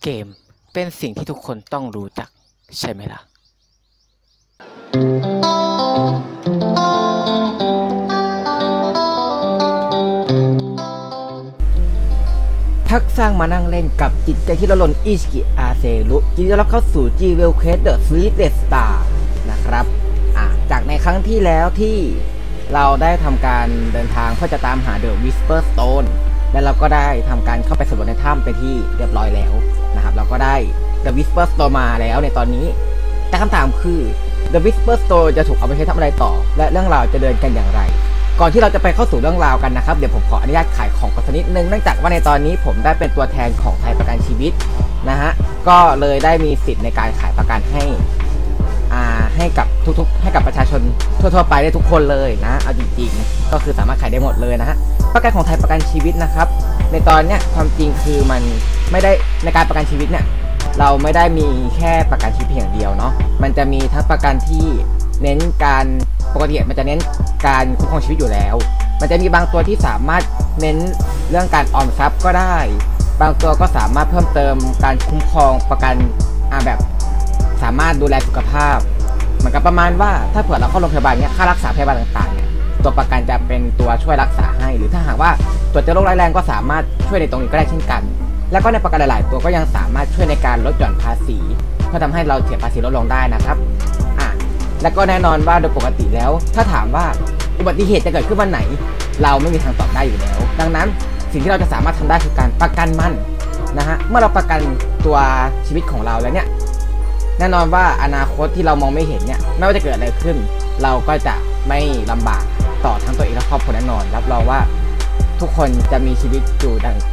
เกมเป็นสิ่งที่ทุกคนต้องรู้จักใช่ไหมล่ะทักสร้างมานั่งเล่นกับจิตใจที่ละลนอิชิกิอาเซรุยินดีต้อนรับเข้าสู่ G-Well Quest The Sleepless Star นะครับจากในครั้งที่แล้วที่เราได้ทำการเดินทางเพื่อจะตามหา The Whisper Stone และเราก็ได้ทำการเข้าไปสำรวจในถ้ำไปที่เรียบร้อยแล้วนะครับเราก็ได้ The Whisper Stone มาแล้วในตอนนี้แต่คำถามคือ The Whisper Stone จะถูกเอาไปใช้ทำอะไรต่อและเรื่องราวจะเดินกันอย่างไรก่อนที่เราจะไปเข้าสู่เรื่องราวกันนะครับเดี๋ยวผมขออนุญาตขายของก่อนสักนิดนึงเนื่องจากว่าในตอนนี้ผมได้เป็นตัวแทนของไทยประกันชีวิตนะฮะก็เลยได้มีสิทธิ์ในการขายประกันให้กับให้กับประชาชนทั่วๆไปได้ทุกคนเลยนะเอาจริงๆก็คือสามารถขายได้หมดเลยนะฮะประกันของไทยประกันชีวิตนะครับในตอนเนี้ยความจริงคือมันไม่ได้ในการประกันชีวิตเนี่ยเราไม่ได้มีแค่ประกันชีวิตเพียงอย่างเดียวเนาะมันจะมีทั้งประกันที่เน้นการปกติมันจะเน้นการคุ้มครองชีวิตอยู่แล้วมันจะมีบางตัวที่สามารถเน้นเรื่องการออมทรัพย์ก็ได้บางตัวก็สามารถเพิ่มเติมการคุ้มครองประกันแบบสามารถดูแลสุขภาพเหมือนกับประมาณว่าถ้าเผื่อเราเข้าโรงพยาบาลเนี่ยค่ารักษาพยาบาลต่างๆเนี่ยตัวประกันจะเป็นตัวช่วยรักษาให้หรือถ้าหากว่าตัวเจอโรคร้ายแรงก็สามารถช่วยในตรงนี้ก็ได้เช่นกันแล้วก็ในประกันหลายๆตัวก็ยังสามารถช่วยในการลดหย่อนภาษีเพื่อทำให้เราเสียภาษีลดลงได้นะครับแล้วก็แน่นอนว่าโดยปกติแล้วถ้าถามว่าอุบัติเหตุจะเกิดขึ้นวันไหนเราไม่มีทางตอบได้อยู่แล้วดังนั้นสิ่งที่เราจะสามารถทำได้คือการประกันมันนะฮะเมื่อเราประกันตัวชีวิตของเราแล้วเนี่ยแน่นอนว่าอนาคตที่เรามองไม่เห็นเนี่ยไม่ว่าจะเกิดอะไรขึ้นเราก็จะไม่ลำบากต่อทั้งตัวเองและครอบครัวแน่นอนรับรองว่าทุกคนจะมีชีวิตอยู่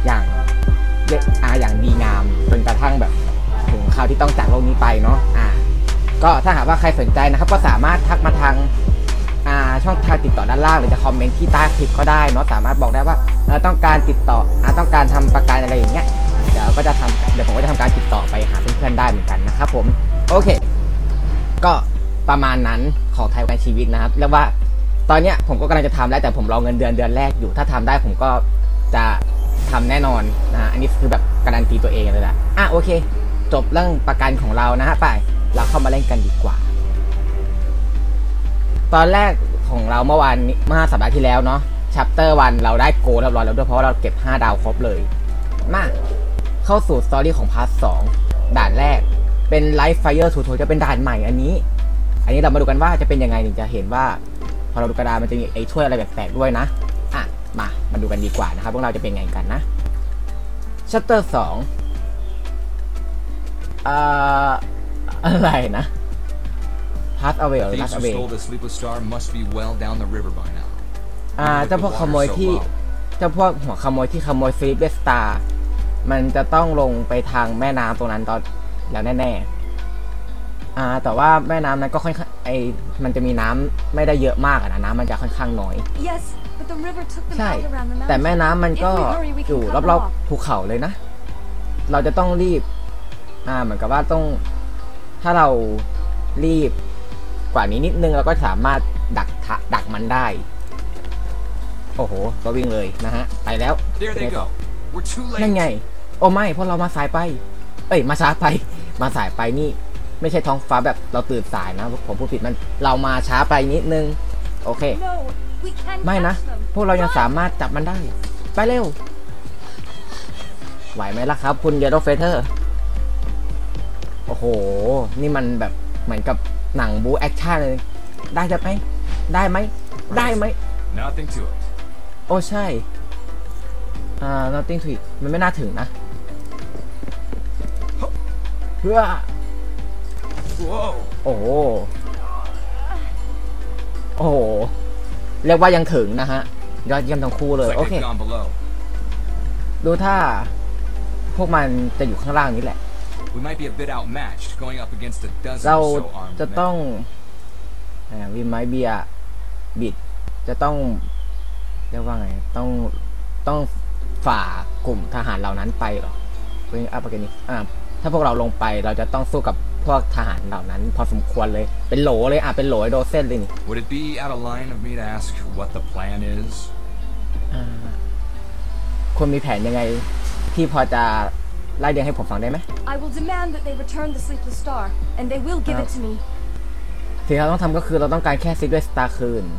อย่างดีงามจนกระทั่งแบบถึงคราวที่ต้องจากโลกนี้ไปเนาะก็ถ้าหากว่าใครสนใจนะครับก็สามารถทักมาทางช่องทางติดต่อด้านล่างหรือจะคอมเมนต์ที่ใต้คลิปก็ได้เนาะสามารถบอกได้ว่าต้องการติดต่อต้องการทำประกันอะไรอย่างเงี้ยเดี๋ยวผมก็จะทำการติดต่อไปหาเพื่อนๆได้เหมือนกันนะครับผมโอเคก็ประมาณนั้นของไทยประกันชีวิตนะครับเรียกว่าตอนเนี้ยผมก็กำลังจะทำแล้วแต่ผมรอเงินเดือนแรกอยู่ถ้าทำได้ผมก็จะทำแน่นอนนะอันนี้คือแบบการันตีตัวเองเลยแหละโอเคจบเรื่องประกันของเรานะฮะไปเราเข้ามาเล่นกันดีกว่าตอนแรกของเราเมื่อสัปดาห์ที่แล้วเนาะ Chapter 1เราได้โกเรียบร้อยแล้วด้วยเพราะว่าเราเก็บ5ดาวครบเลยมาเข้าสู่สตอรี่ของพาร์ท2ด่านแรกเป็น Live Fire Tutorial จะเป็นด่านใหม่อันนี้เรามาดูกันว่าจะเป็นยังไงถึงจะเห็นว่าพอเราดูกระดานมันจะมีไอ้ถ้วยอะไรแปลกๆด้วยนะมาดูกันดีกว่านะครับพวกเราจะเป็นไงกันนะ Chapter 2อะไรนะ Pass away หรือ Pass away เจ้าพวกหัวขโมยที่ขโมย Sleepless Star มันจะต้องลงไปทางแม่น้ำตรงนั้นตอนแล้วแน่ๆแต่ว่าแม่น้ำนั้นก็ค่อนข้างมันจะมีน้ำไม่ได้เยอะมากนะน้ำมันจะค่อนข้างน้อยใช่แต่แม่น้ำมันก็อยู่รอบๆภูเขาเลยนะเราจะต้องรีบเหมือนกับว่าถ้าเรารีบกว่านี้นิดนึงเราก็สามารถดักมันได้โอ้โหก็วิ่งเลยนะฮะไปแล้วนั่นไงโอ้ไม่เพราะเรามาสายไปมาช้าไปมาสายไปนี่ไม่ใช่ท้องฟ้าแบบเราตื่นสายนะผมพูดผิดมันเรามาช้าไปนิดนึงโอเคไม่นะพวกเรายังสามารถจับมันได้ไปเร็วไหวไหมล่ะครับคุณเยลโลเฟเธอร์โอ้โหนี่มันแบบเหมือนกับหนังบูแอคชั่นเลยได้ไหมได้ไหม Nothing to it โอ้ใช่nothing to it มันไม่น่าถึงนะเพื่อโอ้โหเรียกว่ายังถึงนะฮะยอดเยี่ยมทั้งคู่เลยโอเคดูถ้าพวกมันจะอยู่ข้างล่างนี้แหละเราจะต้องwe might be a bit จะต้องเรียกว่าไงต้องฝ่ากลุ่มทหารเหล่านั้นไปหรอถ้าพวกเราลงไปเราจะต้องสู้กับพวกทหารเหล่านั้นพอสมควรเลยเป็นโหลเลยเป็นโหลโดเซนเลยนี่ Would it be out of line of me to ask what the plan is คุณมีแผนยังไงที่พอจะไล่เรียงให้ผมฟังได้ไหม I will demand that they return the Sleepless Star, and they will give it to me. สิ่งที่เราต้องทำก็คือเราต้องการแค่ซิกด้วยสตาร์คืน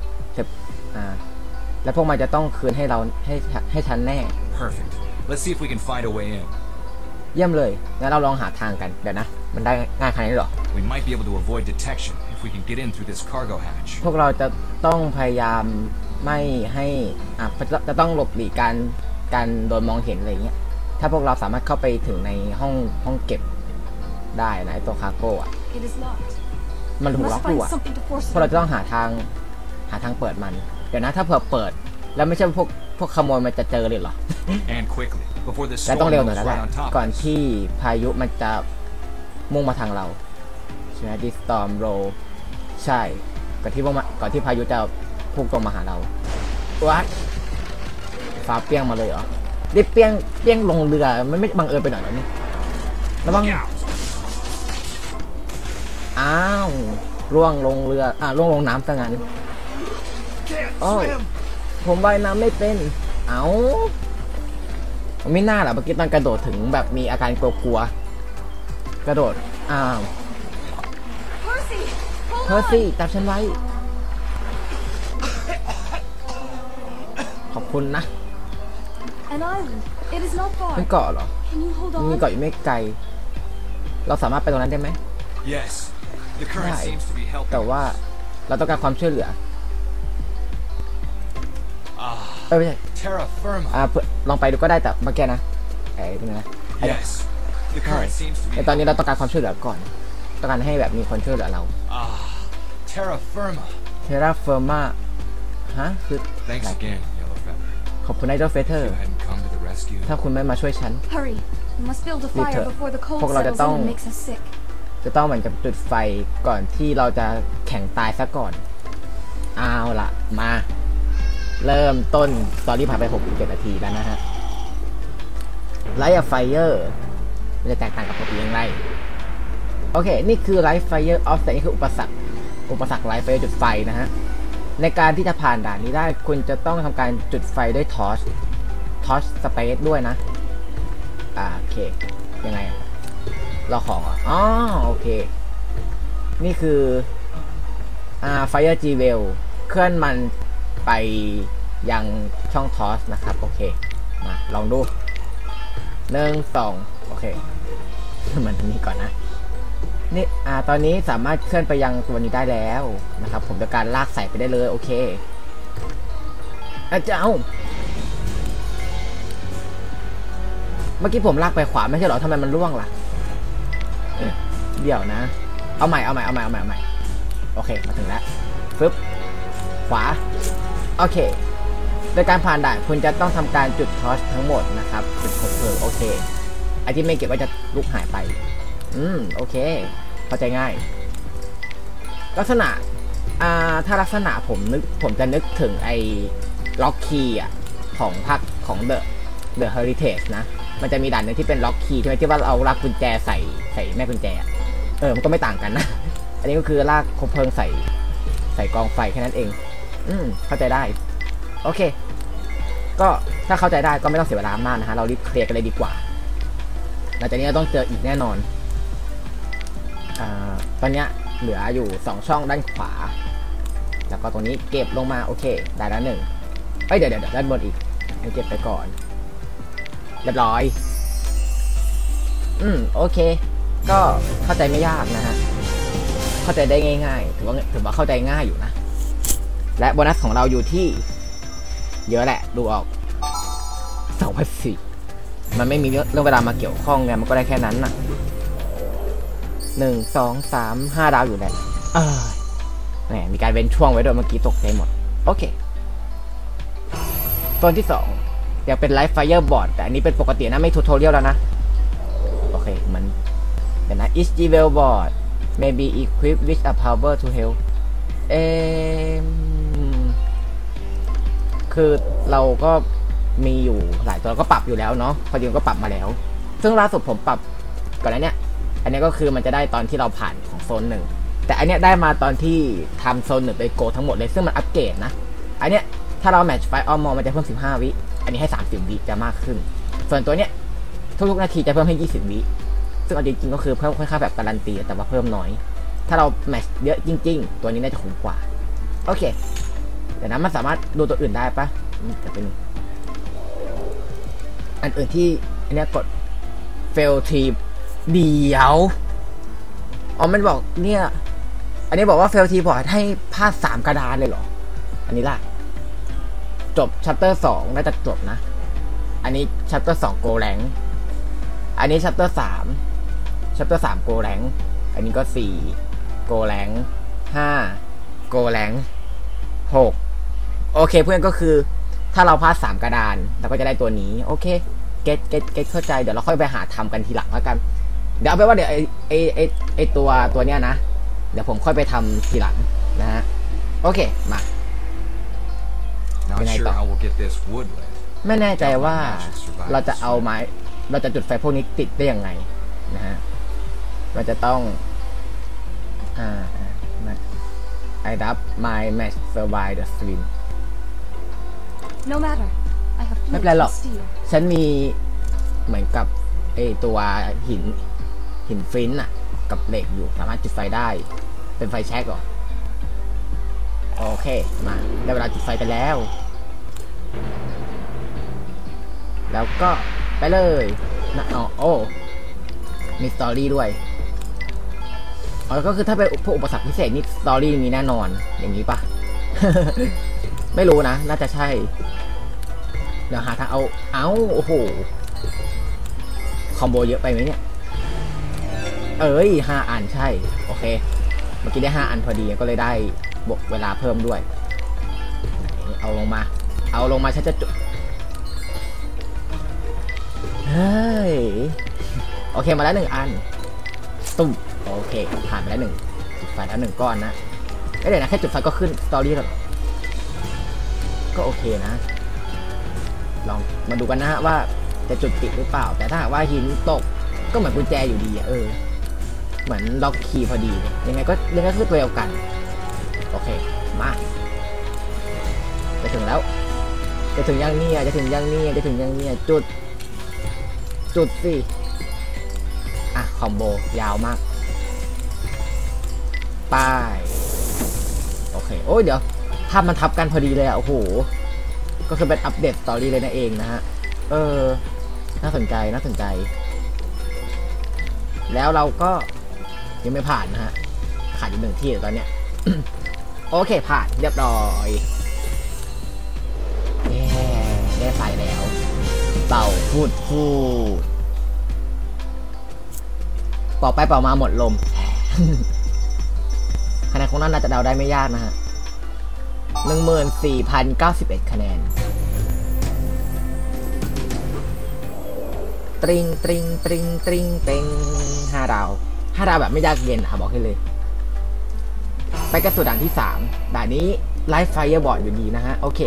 แล้วพวกมันจะต้องคืนให้เราให้ทันแน่ Perfect. Let's see if we can find a way in. เยี่ยมเลยงั้นเราลองหาทางกันเดี๋ยวนะมันได้ง่ายขนาดนี้หรอ We might be able to avoid detection if we can get in through this cargo hatch. พวกเราจะต้องพยายามไม่ให้จะต้องหลบหลีกการโดนมองเห็นอะไรเงี้ยถ้าพวกเราสามารถเข้าไปถึงในห้องเก็บได้นะไอตัวคาร์โก้อะ It is locked. มัน We ถูกล็อ must กอยู่ find อะ something to force พวกเรา it จะต้อง open. หาทางเปิดมันเดี๋ยวนะถ้าเผื่อเปิดแล้วไม่ใช่พวกขโมยมันจะเจอเลยเหรอ And quickly, before this และ storm ต้องเร็วห moves น่อยแล้วแห right ละ on top ก่อน of us. ที่พายุมันจะมุ่งมาทางเราใช่ไหมดิสตอมโรใช่ก่อนที่พายุจะพุ่งตรงมาหาเราวัดฟ้าเปี้ยงมาเลยเหรอได้เปี้ยงลงเรือมันไม่บังเอิญไปหน่อยเหรอเนี่ยระวัง Look out! อ้าวร่วงลงเรือร่วงลงน้ำซะงั้น Can't Oh. swim! ผมว่ายน้ำไม่เป็นไม่น่าหรอเมื่อกี้ตอนกระโดดถึงแบบมีอาการกลัวๆกระโดด Percy, hold เพอร์ซี่จับฉันไว้ ขอบคุณนะ on. An island. It is not เป็น far. เกาะเหรอ Can you hold มี on? เกาะอยู่ไม่ไกล เราสามารถไปตรงนั้นได้ไหม Yes. The current Right. seems to be แต่ helping. ว่าเราต้องการความช่วยเหลือ ไม่ใช่ Terra firma. ลองไปดูก็ได้แต่เมื่อกี้นะตรงนี้นะ Yes. The current seems to be ในตอนนี้เราต้องการความช่วยเหลือก่อน ต้องการให้แบบมีคนช่วยเหลือเรา Terra firma. เทราเฟอร์มาฮะคือ Thanks again, Yellow Feather. ขอบคุณไนโตรเฟเธอ If ร์ you hadn't come to the rescue, ถ้าคุณไม่มาช่วยฉัน Hurry. We must build a Peter, fire before the cold พวกเราจะ settles ต้อง in and makes us sick. จะต้องเหมือนกับจุดไฟก่อนที่เราจะแข่งตายซะก่อนเอาล่ะมาเริ่มต้นตอนนี้ผ่านไป6-7 นาทีแล้วนะฮะไลท์ไฟเออร์มันจะแตกต่างกับปกติอย่างไรโอเคนี่คือไลท์ไฟเออร์ออฟแต่นี่คืออุปสรรคไลท์ไฟเออร์จุดไฟนะฮะในการที่จะผ่านด่านนี้ได้คุณจะต้องทำการจุดไฟด้วยทอร์ชสเปซด้วยนะโอเคยังไงเราของอ๋อโอเคนี่คือFire G Well เคลื่อนมันไปยังช่องทอสนะครับโอเคมาลองดู1-2โอเคมันทางนี้ก่อนนะนี่ตอนนี้สามารถเคลื่อนไปยังตัวนี้ได้แล้วนะครับผมจะการลากใส่ไปได้เลยโอเคเจ้าเมื่อกี้ผมลากไปขวาไม่ใช่เหรอทำไมมันร่วงล่ะเดี๋ยวนะเอาใหม่โอเคมาถึงแล้วปึ๊บขวาโอเคโดยการผ่านด่านคุณจะต้องทำการจุดทอร์ชทั้งหมดนะครับจุดคบเพลิงโอเคไอที่ไม่เก็บก็จะลุกหายไปโอเคเข้าใจง่ายลักษณะถ้าลักษณะผมจะนึกถึงไอ้ล็อกคีย์ของภาคของ The Heritage นะมันจะมีด่านนึงที่เป็นล็อกคีย์ที่ว่าเอาลากกุญแจใส่แม่กุญแจมันก็ไม่ต่างกันนะอันนี้ก็คือลากคบเพลิงใส่กองไฟแค่นั้นเองเข้าใจได้โอเคก็ถ้าเข้าใจได้ก็ไม่ต้องเสียเวลามากนะฮะเรารีบเคลียร์กันเลยดีกว่าหลังจากนี้เราต้องเจออีกแน่นอนตอนนี้เหลืออยู่2ช่องด้านขวาแล้วก็ตรงนี้เก็บลงมาโอเคได้แล้ว1เดี๋ยวด้านบนอีกให้เก็บไปก่อนเรียบร้อยโอเคก็เข้าใจไม่ยากนะฮะเข้าใจได้ง่ายๆถือว่าเข้าใจง่ายอยู่นะและโบนัสของเราอยู่ที่เยอะแหละดูออก2,400มันไม่มีเรื่องเวลามาเกี่ยวข้องไงมันก็ได้แค่นั้นน่ะ1 2 3 5 ดาวอยู่แหละแหมมีการเว้นช่วงไว้ด้วยเมื่อกี้ตกใจหมดโอเคตัวที่2อยากเป็นไลฟ์ไฟเออร์บอร์ดแต่อันนี้เป็นปกตินะไม่ทูทอเรียลแล้วนะโอเคมันเป็นนะ is G-Well board may be equipped with a power to help คือเราก็มีอยู่หลายตัวเราก็ปรับอยู่แล้วเนาะพอดีก็ปรับมาแล้วซึ่งล่าสุดผมปรับก่อนแล้วเนี่ยอันนี้ก็คือมันจะได้ตอนที่เราผ่านของโซน1แต่อันเนี้ยได้มาตอนที่ทำโซน1ไปโกทั้งหมดเลยซึ่งมันอัปเกรดนะอันเนี้ยถ้าเราแมทช์ไฟออมมอมันจะเพิ่ม15 วิอันนี้ให้30 วิจะมากขึ้นส่วนตัวเนี้ยทุกๆนาทีจะเพิ่มให้20 วิซึ่งเอาจริงๆก็คือเพิ่มค่อนข้างแบบการันตีแต่ว่าเพิ่มน้อยถ้าเราแมทช์เยอะจริงๆตัวนี้น่าจะคุ้มกว่าโอเคแต่นั้นมันสามารถดูตัวอื่นได้ปะจะเป็นอันอื่นที่อันนี้กด fail team เดียวมันบอกเนี่ยอันนี้บอกว่า fail team บอกให้พลาด3 กระดานเลยเหรออันนี้ล่ะจบ chapter 2น่าจะจบนะอันนี้ chapter 2 go rank อันนี้ chapter 3 go rank อันนี้ก็4 go rank 5 go rank 6โอเคเพื่อนก็คือถ้าเราพลาด3 กระดานเราก็จะได้ตัวนี้โอเคเก็ตเข้าใจเดี๋ยวเราค่อยไปหาทำกันทีหลังแล้วกันเดี๋ยวเอาไปว่าเดี๋ยวไอตัวเนี้ยนะเดี๋ยวผมค่อยไปทำทีหลังนะฮะโอเคมา Not sure how we'll get this wood lit. ไม่แน่ใจว่าเราจะเอาไม้เราจะจุดไฟพวกนี้ติดได้ยังไงนะฮะเราจะต้องI love my match survive the stream No matter. I have ไม่ flint เป็นไรหรอก and steel. ฉันมีเหมือนกับตัวหินฟินอะกับเหล็กอยู่สามารถจุดไฟได้เป็นไฟแช็กเหรอโอเคมาได้เวลาจุดไฟกันแล้วแล้วก็ไปเลยนะโอ้มีสตอรี่ด้วยก็คือถ้าเป็นพวกอุปสรรคพิเศษนี่สตอรี่มีแน่นอนอย่างนี้ปะ ไม่รู้นะน่าจะใช่เดี๋ยวหาทางเอาโอ้โหคอมโบเยอะไปไหมเนี่ย5 อันใช่โอเคเมื่อกี้ได้5 อันพอดีก็เลยได้บวกเวลาเพิ่มด้วยเอาลงมาฉันจะจุดเฮ้ยโอเคมาแล้ว1 อันตุ้มโอเคผ่านไปแล้ว1จุดไฟแล้ว1 ก้อนนะเดี๋ยวนะแค่จุดไฟก็ขึ้นสตอรี่แล้วก็โอเคนะลองมาดูกันนะฮะว่าจะจุดติดหรือเปล่าแต่ถ้าหากว่าหินตกก็เหมือนกุญแจอยู่ดีเหมือนล็อกคีย์พอดียังไงก็คือตัวเดียวกันโอเคมาจะถึงแล้วจะถึงยังเนี่ยจุดสิคอมโบยาวมากป้ายโอเคโอ้ยเดี๋ยวภาพมันทับกันพอดีเลยโอ้โหก็คือเป็นอัปเดตสตอรี่เลยนะเองนะฮะน่าสนใจแล้วเราก็ยังไม่ผ่านนะฮะขาดอยู่1 ที่ตอนเนี้ย โอเคผ่านเรียบร้อยได้ไฟแล้วเป่าพูดเป่าไปเป่ามาหมดลม คะแนนของนั้นน่าจะเดาได้ไม่ยากนะฮะ 14,091 คะแนนตริง5 ดาวแบบไม่ยากเย็นบอกให้เลยไปกันสู่ด่านที่3ด่านนี้ไลฟ์ไฟบอร์ดอยู่ดีนะฮะโอเค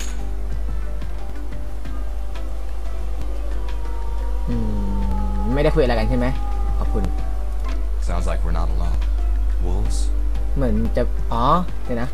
ไม่ได้คุยอะไรกันใช่ไหมขอบคุณ Sounds like we're not alone. Wolves? เหมือนจะเดี๋ยวนะ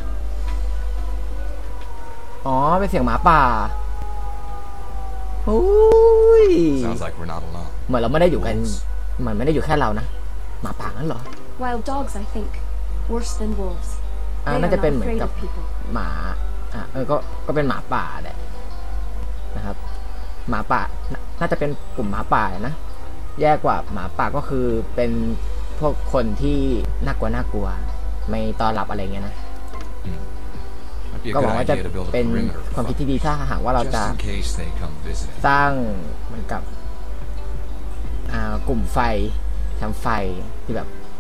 เป็นเสียงหมาป่าโอ้ย Sounds like we're not alone. เหมือนเราไม่ได้อยู่กันมันไม่ได้อยู่แค่เรานะหมาป่านั่นเหรอ Wild dogs, I think. Worse than wolves. They น่า are จะเป็น not เหมือน afraid กับ of people. หมาก็เป็นหมาป่าแหละนะครับหมาป่าน่าจะเป็นกลุ่มหมาป่านะแย่กว่าหมาป่าก็คือเป็นพวกคนที่น่ากลัวไม่ต้อนรับอะไรเงี้ยนะ Might be a ก็ห good วังว่าจะ idea to build a เป็น perimeter ความคิด of ที่ดีถ้าหากว่าเรา just จะ in case they come visiting. สร้างเหมือนกับกลุ่มไฟทำไฟที่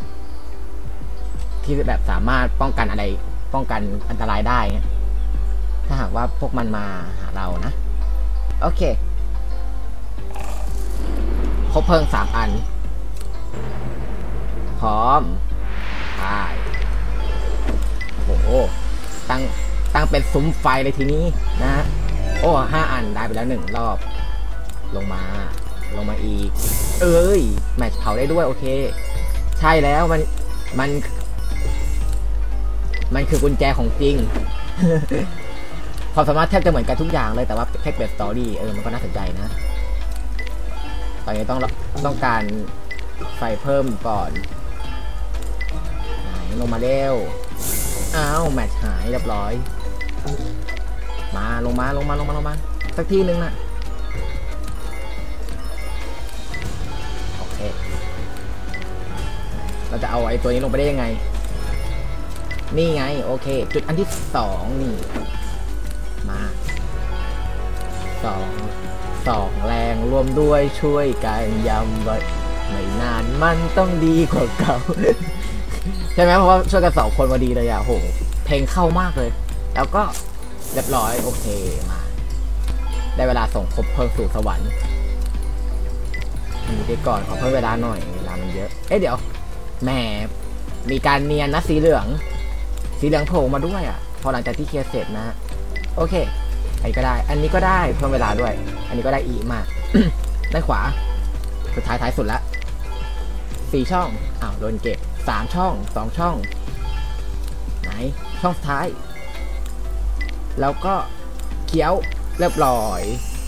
แบบสามารถป้องกันอันตรายได้ถ้าหากว่าพวกมันมาหาเรานะโอเคครบเพลิง3 อันพร้อมไปโอ้โหตั้งเป็นซุ้มไฟเลยทีนี้นะ5 อันได้ไปแล้ว1 รอบลงมาอีกแมทช์เผาได้ด้วยโอเคใช่แล้วมันคือกุญแจของจริง ความสามารถแทบจะเหมือนกันทุกอย่างเลยแต่ว่าแค่เปลี่ยนสตอรี่มันก็น่าสนใจนะอนนี้ต้องการไฟเพิ่มก่อนไหนลงมาเร็วอ้าวแมตช์หายเรียบร้อยมาลงมาสักทีนึงนะโอเคเราจะเอาไอ้ตัวนี้ลงไปได้ยังไงนี่ไงโอเคจุดอันที่2นี่มา2แรงรวมด้วยช่วยกันย้ำไว้ไม่นานมันต้องดีกว่าเก่า ใช่ไหมเพราะว่าช่วยกัน2 คนพอดีเลยอะโหเพลงเข้ามากเลยแล้วก็เรียบร้อยโอเคมาได้เวลาส่งครบเพลิงสู่สวรรค์ไปก่อนขอเพิ่มเวลาหน่อยเวลามันเยอะเดี๋ยวแหมมีการเนียนนะสีเหลืองโผล่มาด้วยอะพอหลังจากที่เคลียร์เสร็จนะโอเคอันนี้ก็ได้อันนี้ก็ได้เพิ่มเวลาด้วยอันนี้ก็ได้อีกมาก ด้านขวาสุดท้ายสุดละ4 ช่องอ้าวโดนเก็บ3 ช่อง2 ช่องไหนช่องสุดท้ายแล้วก็เขียวเรียบร้อย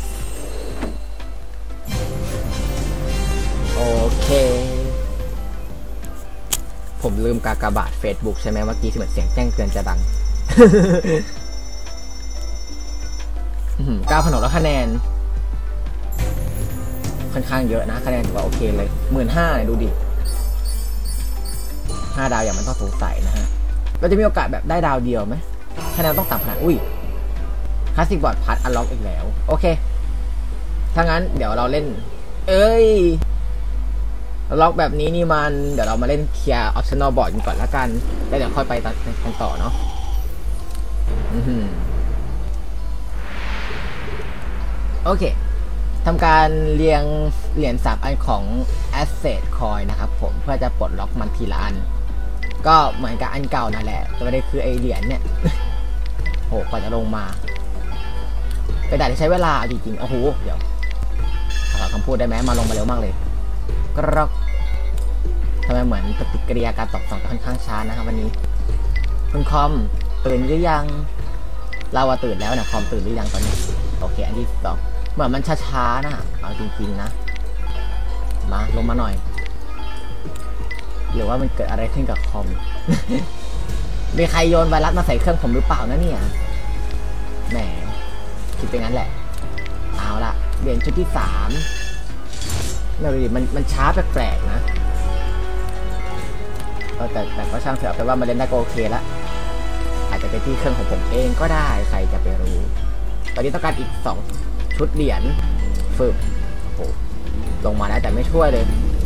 โอเคผมลืมกากบาท Facebook ใช่ไหมเมื่อกี้ที่เหมือนเสียงแจ้งเตือนจะดัง 9,000 แล้วคะแนนค่อนข้างเยอะนะคะแนนถือว่าโอเคเลย 15,000 เนี่ยดูดิ5 ดาวอย่างมันต้องสงสัยนะฮะเราจะมีโอกาสแบบได้ดาวเดียวไหมคะแนนต้องต่ำขนาดอุ้ยคลาสสิกบอร์ดพัดอันล็อกอีกแล้วโอเคถ้างั้นเดี๋ยวเราเล่นล็อกแบบนี้นี่มันเดี๋ยวเรามาเล่นเคลียร์ออปชั่นอลบอร์ดกันก่อนละกันแล้วเดี๋ยวค่อยไปกันต่อเนาะโอเคทำการเรียงเหรียญ3 อันของ Asset Coin นะครับผมเพื่อจะปลดล็อกมันทีละอันก็เหมือนกับอันเก่านั่นแหละแต่ไม่ได้คือไอเหรียญเนี่ย โหกว่าจะลงมาเป็นด่านที่ใช้เวลาจริงๆโอ้โหเดี๋ยวขอคำพูดได้ไหมมาลงมาเร็วมากเลยกรอกทำไมเหมือนปฏิกิริยาการตอบสนองค่อนข้างช้านะครับวันนี้คุณคอมตื่นหรือยังเราตื่นแล้วนะคอมตื่นหรือยังตอนนี้โอเคอันที่2เหมือนมันช้าๆนะเอาจริงๆนะมาลงมาหน่อยหรือว่ามันเกิดอะไรขึ้นกับคอม มีใครโยนไวรัสมาใส่เครื่องผมหรือเปล่านะเนี่ยแหมคิดเป็นงั้นแหละเอาล่ะเหรียญชุดที่3ไม่รู้ดิมันช้าแปลกๆนะแต่ก็ช่างเถอะแต่ว่ามันเล่นได้ก็โอเคละอาจจะเป็นที่เครื่องของผมเองก็ได้ใครจะไปรู้ตอนนี้ต้องการอีก2 ชุดเหรียญฝึกโอ้ลงมาแล้วแต่ไม่ช่วยเลย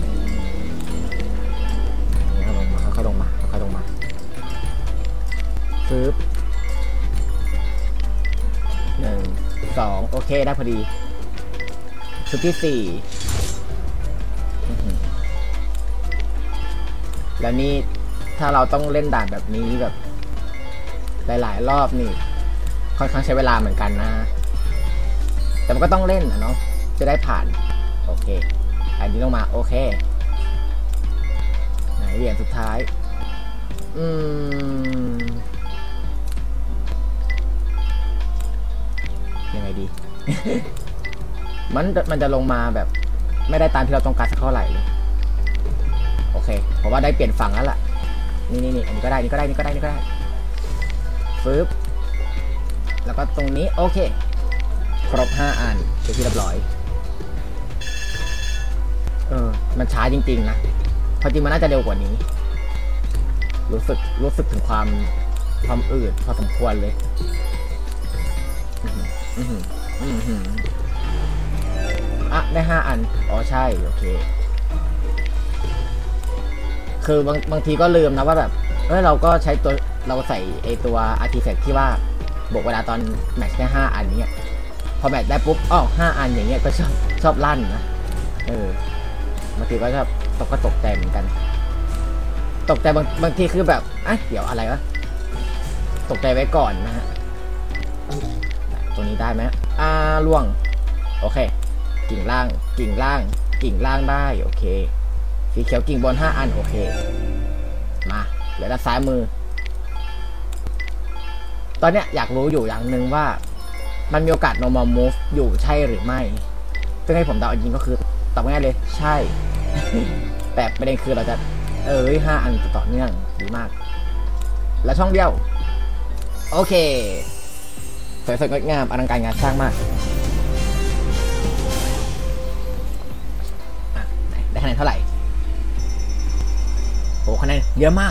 ลงมาค่อยๆลงมาฝึก1 2โอเคได้พอดีชุดที่4แล้วนี่ถ้าเราต้องเล่นด่านแบบนี้แบบหลายๆรอบนี่ค่อนข้างใช้เวลาเหมือนกันนะแต่มันก็ต้องเล่นนะเนาะจะได้ผ่านโอเคอันนี้ลงมาโอเคไหนเหรียญสุดท้ายยังไงดี มันจะลงมาแบบไม่ได้ตามที่เราต้องการสักเท่าไหร่เลยโอเคผมว่าได้เปลี่ยนฝั่งแล้วล่ะนี่อันนี้ก็ได้นี่ก็ได้ฟึบแล้วก็ตรงนี้โอเคครบ5 อันเป็นที่เรียบร้อยมันช้าจริงๆนะพอจริงมันน่าจะเร็วกว่านี้รู้สึกถึงความอืดพอสมควรเลยได้5 อันอ๋อใช่โอเคคือบางทีก็ลืมนะว่าแบบเราก็ใช้ตัวเราใส่ไอตัว artifact ที่ว่าบวกเวลาตอนแมทช์ได้5 อันนี้พอแมทช์ได้ปุ๊บ5 อันอย่างเงี้ยก็ชอบลั่นนะบางทีก็ชอบตกใจเหมือนกันตกใจบางทีคือแบบเดี๋ยวอะไรวะตกใจไว้ก่อนนะฮะตัวนี้ได้ไหมล่วงโอเคกิ่งล่างได้โอเคสีเขียวกิ่งบน5 อันโอเคมาเหลือด้านซ้ายมือตอนเนี้ยอยากรู้อยู่อย่างหนึ่งว่ามันมีโอกาส normal move อยู่ใช่หรือไม่ซึ่งให้ผมเดาจริงก็คือตอบง่ายเลยใช่ แต่ประเด็นคือเราจะ5 อันต่อเนื่องดีมากและช่องเดียวโอเคสวยสดงดงามอลังการงานสร้างมากได้คะแนนเท่าไหร่โอ้คะแนนเยอะมาก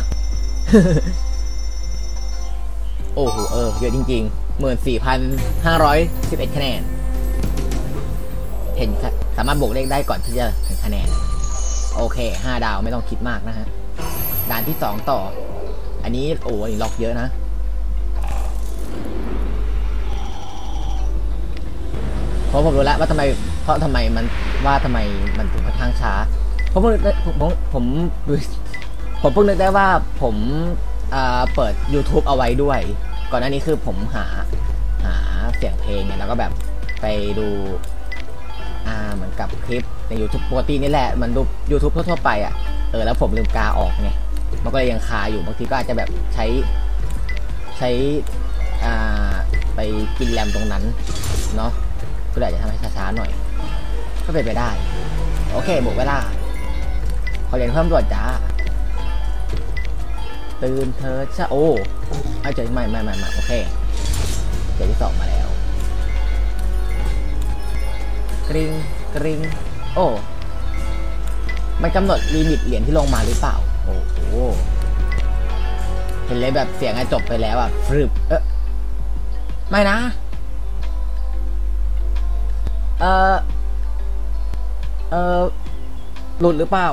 โอ้โหเยอะจริงๆ 14,511 คะแนนเห็นสามารถบวกเลขได้ก่อนที่จะถึงคะแนนโอเค5 ดาวไม่ต้องคิดมากนะฮะด่านที่2ต่ออันนี้โอ้ยล็อกเยอะนะเพราะผมรู้แล้วว่าทำไมมันถึงค่อนข้างช้าผมเพิ่งนึกได้ว่าผมเปิด YouTube เอาไว้ด้วยก่อนหน้านี้คือผมหาเสียงเพลงเนี่ยแล้วก็แบบไปดูเหมือนกับคลิปใน YouTube ปกตินี่แหละมันดู YouTube ทั่วๆไปอ่ะแล้วผมลืมกาออกไงมันก็เลยยังคาอยู่บางทีก็อาจจะแบบใช้ไปกินแรมตรงนั้นเนาะก็เลยอาจจะทำให้ช้าๆหน่อยก็เป็นไปได้โอเคบวกเวลาขอเรียนเพิ่มด่วนจ้าตื่นเธอชะโอ้เจอไม่โอเคเจอที่2มาแล้วกริ๊งโอ้มันกำหนดลิมิตเหรียญที่ลงมาหรือเปล่าโอ้โหเห็นเลยแบบเสียงจบไปแล้วอ่ะฟรึบไม่นะหลุดหรือเปล่า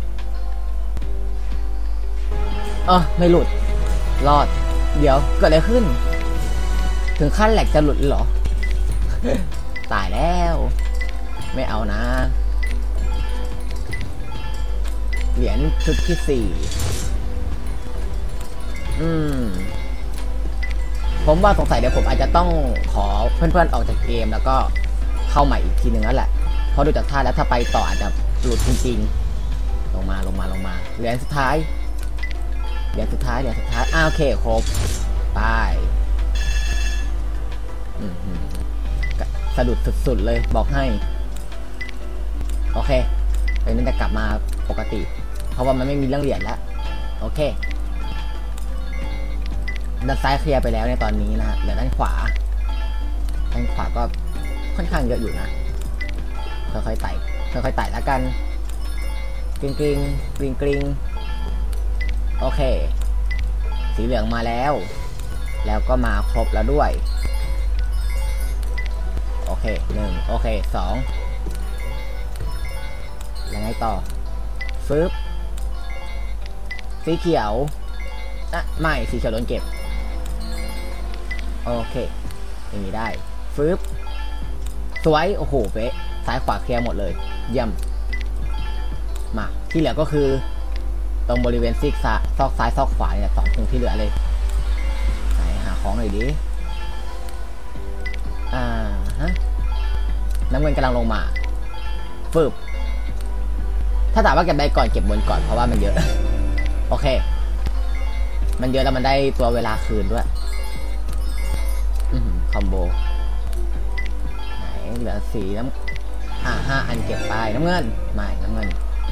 ไม่หลุดรอดเดี๋ยวเกิดอะไรขึ้นถึงขั้นแหลกจะหลุดเหรอ ตายแล้วไม่เอานะเหรียญชุดที่4ผมว่าสงสัยเดี๋ยวผมอาจจะต้องขอเพื่อนๆออกจากเกมแล้วก็เข้าใหม่อีกทีนึงนั่นแหละเพราะดูจากท่าแล้วถ้าไปต่ออาจจะหลุดจริงๆลงมาเหรียญสุดท้ายโอเคครบไปสะดุดสุดๆเลยบอกให้โอเคตอนนี้จะกลับมาปกติเพราะว่ามันไม่มีเรื่องเหรียญแล้วโอเคด้านซ้ายเคลียร์ไปแล้วในตอนนี้นะเหลือด้านขวาก็ค่อนข้างเยอะอยู่นะค่อยๆไต่แล้วกันกริ๊งโอเคสีเหลืองมาแล้วก็มาครบแล้วด้วยโอเค1โอเค2ยังไงต่อฟึบสีเขียวไม่สีเขียวโดนเก็บโอเคอย่างนี้ได้ฟึบสวยโอ้โหเป๊ะซ้ายขวาเคลียร์หมดเลยเยี่ยมมาที่เหลือก็คือตรงบริเวณซีกซอกซ้ายซอกขวาเนี่ย2ตรงที่เหลือเลยไหนหาของหน่อยดิน้ำเงินกำลังลงมาฟึบถ้าถามว่าเก็บได้ก่อนเก็บบนก่อนเพราะว่ามันเยอะ โอเคมันเยอะแล้วมันได้ตัวเวลาคืนด้วยคอมโบไหนเหลือสี5 อันเก็บไปน้ำเงินไม่น้ำเงิน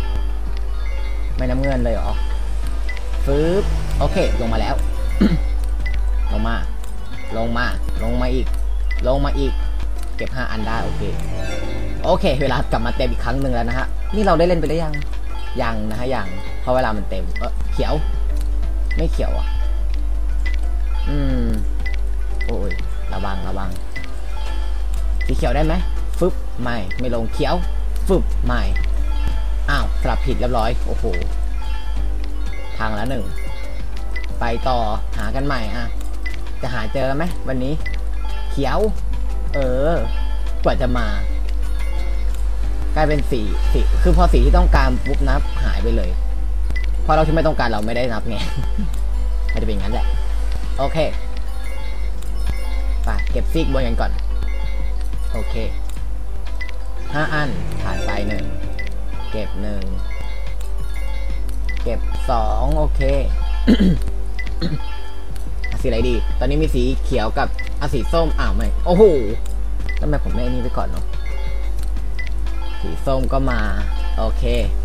เลยเหรอฟึบโอเคลงมาแล้ว ลงมาอีกเก็บ5 อันได้โอเคเวลากลับมาเต็มอีกครั้งหนึ่งแล้วนะฮะนี่เราได้เล่นไปหรือยังนะฮะยังเพราะเวลามันเต็มเขียวไม่เขียวอ่ะโอ้ยระวังสีเขียวได้ไหมฟึบไม่ลงเขียวฟึบไม่อ้าวสลับผิดเรียบร้อยโอ้โหทางละ1ไปต่อหากันใหม่จะหาเจอไหมวันนี้เขียวกว่าจะมากลายเป็นสีคือพอสีที่ต้องการปุ๊บนับหายไปเลยพอเราที่ไม่ต้องการเราไม่ได้นับไง มันจะเป็นอย่างนั้นแหละโอเคไปเก็บซีกบนกันก่อนโอเค5 อันผ่านไป1เก็บ1เก็บ2โอเค สีอะไรดีตอนนี้มีสีเขียวกับสีส้มไม่โอ้โหทำไมผมไม่นี่ไปก่อนเนาะสีส้มก็มาโอเค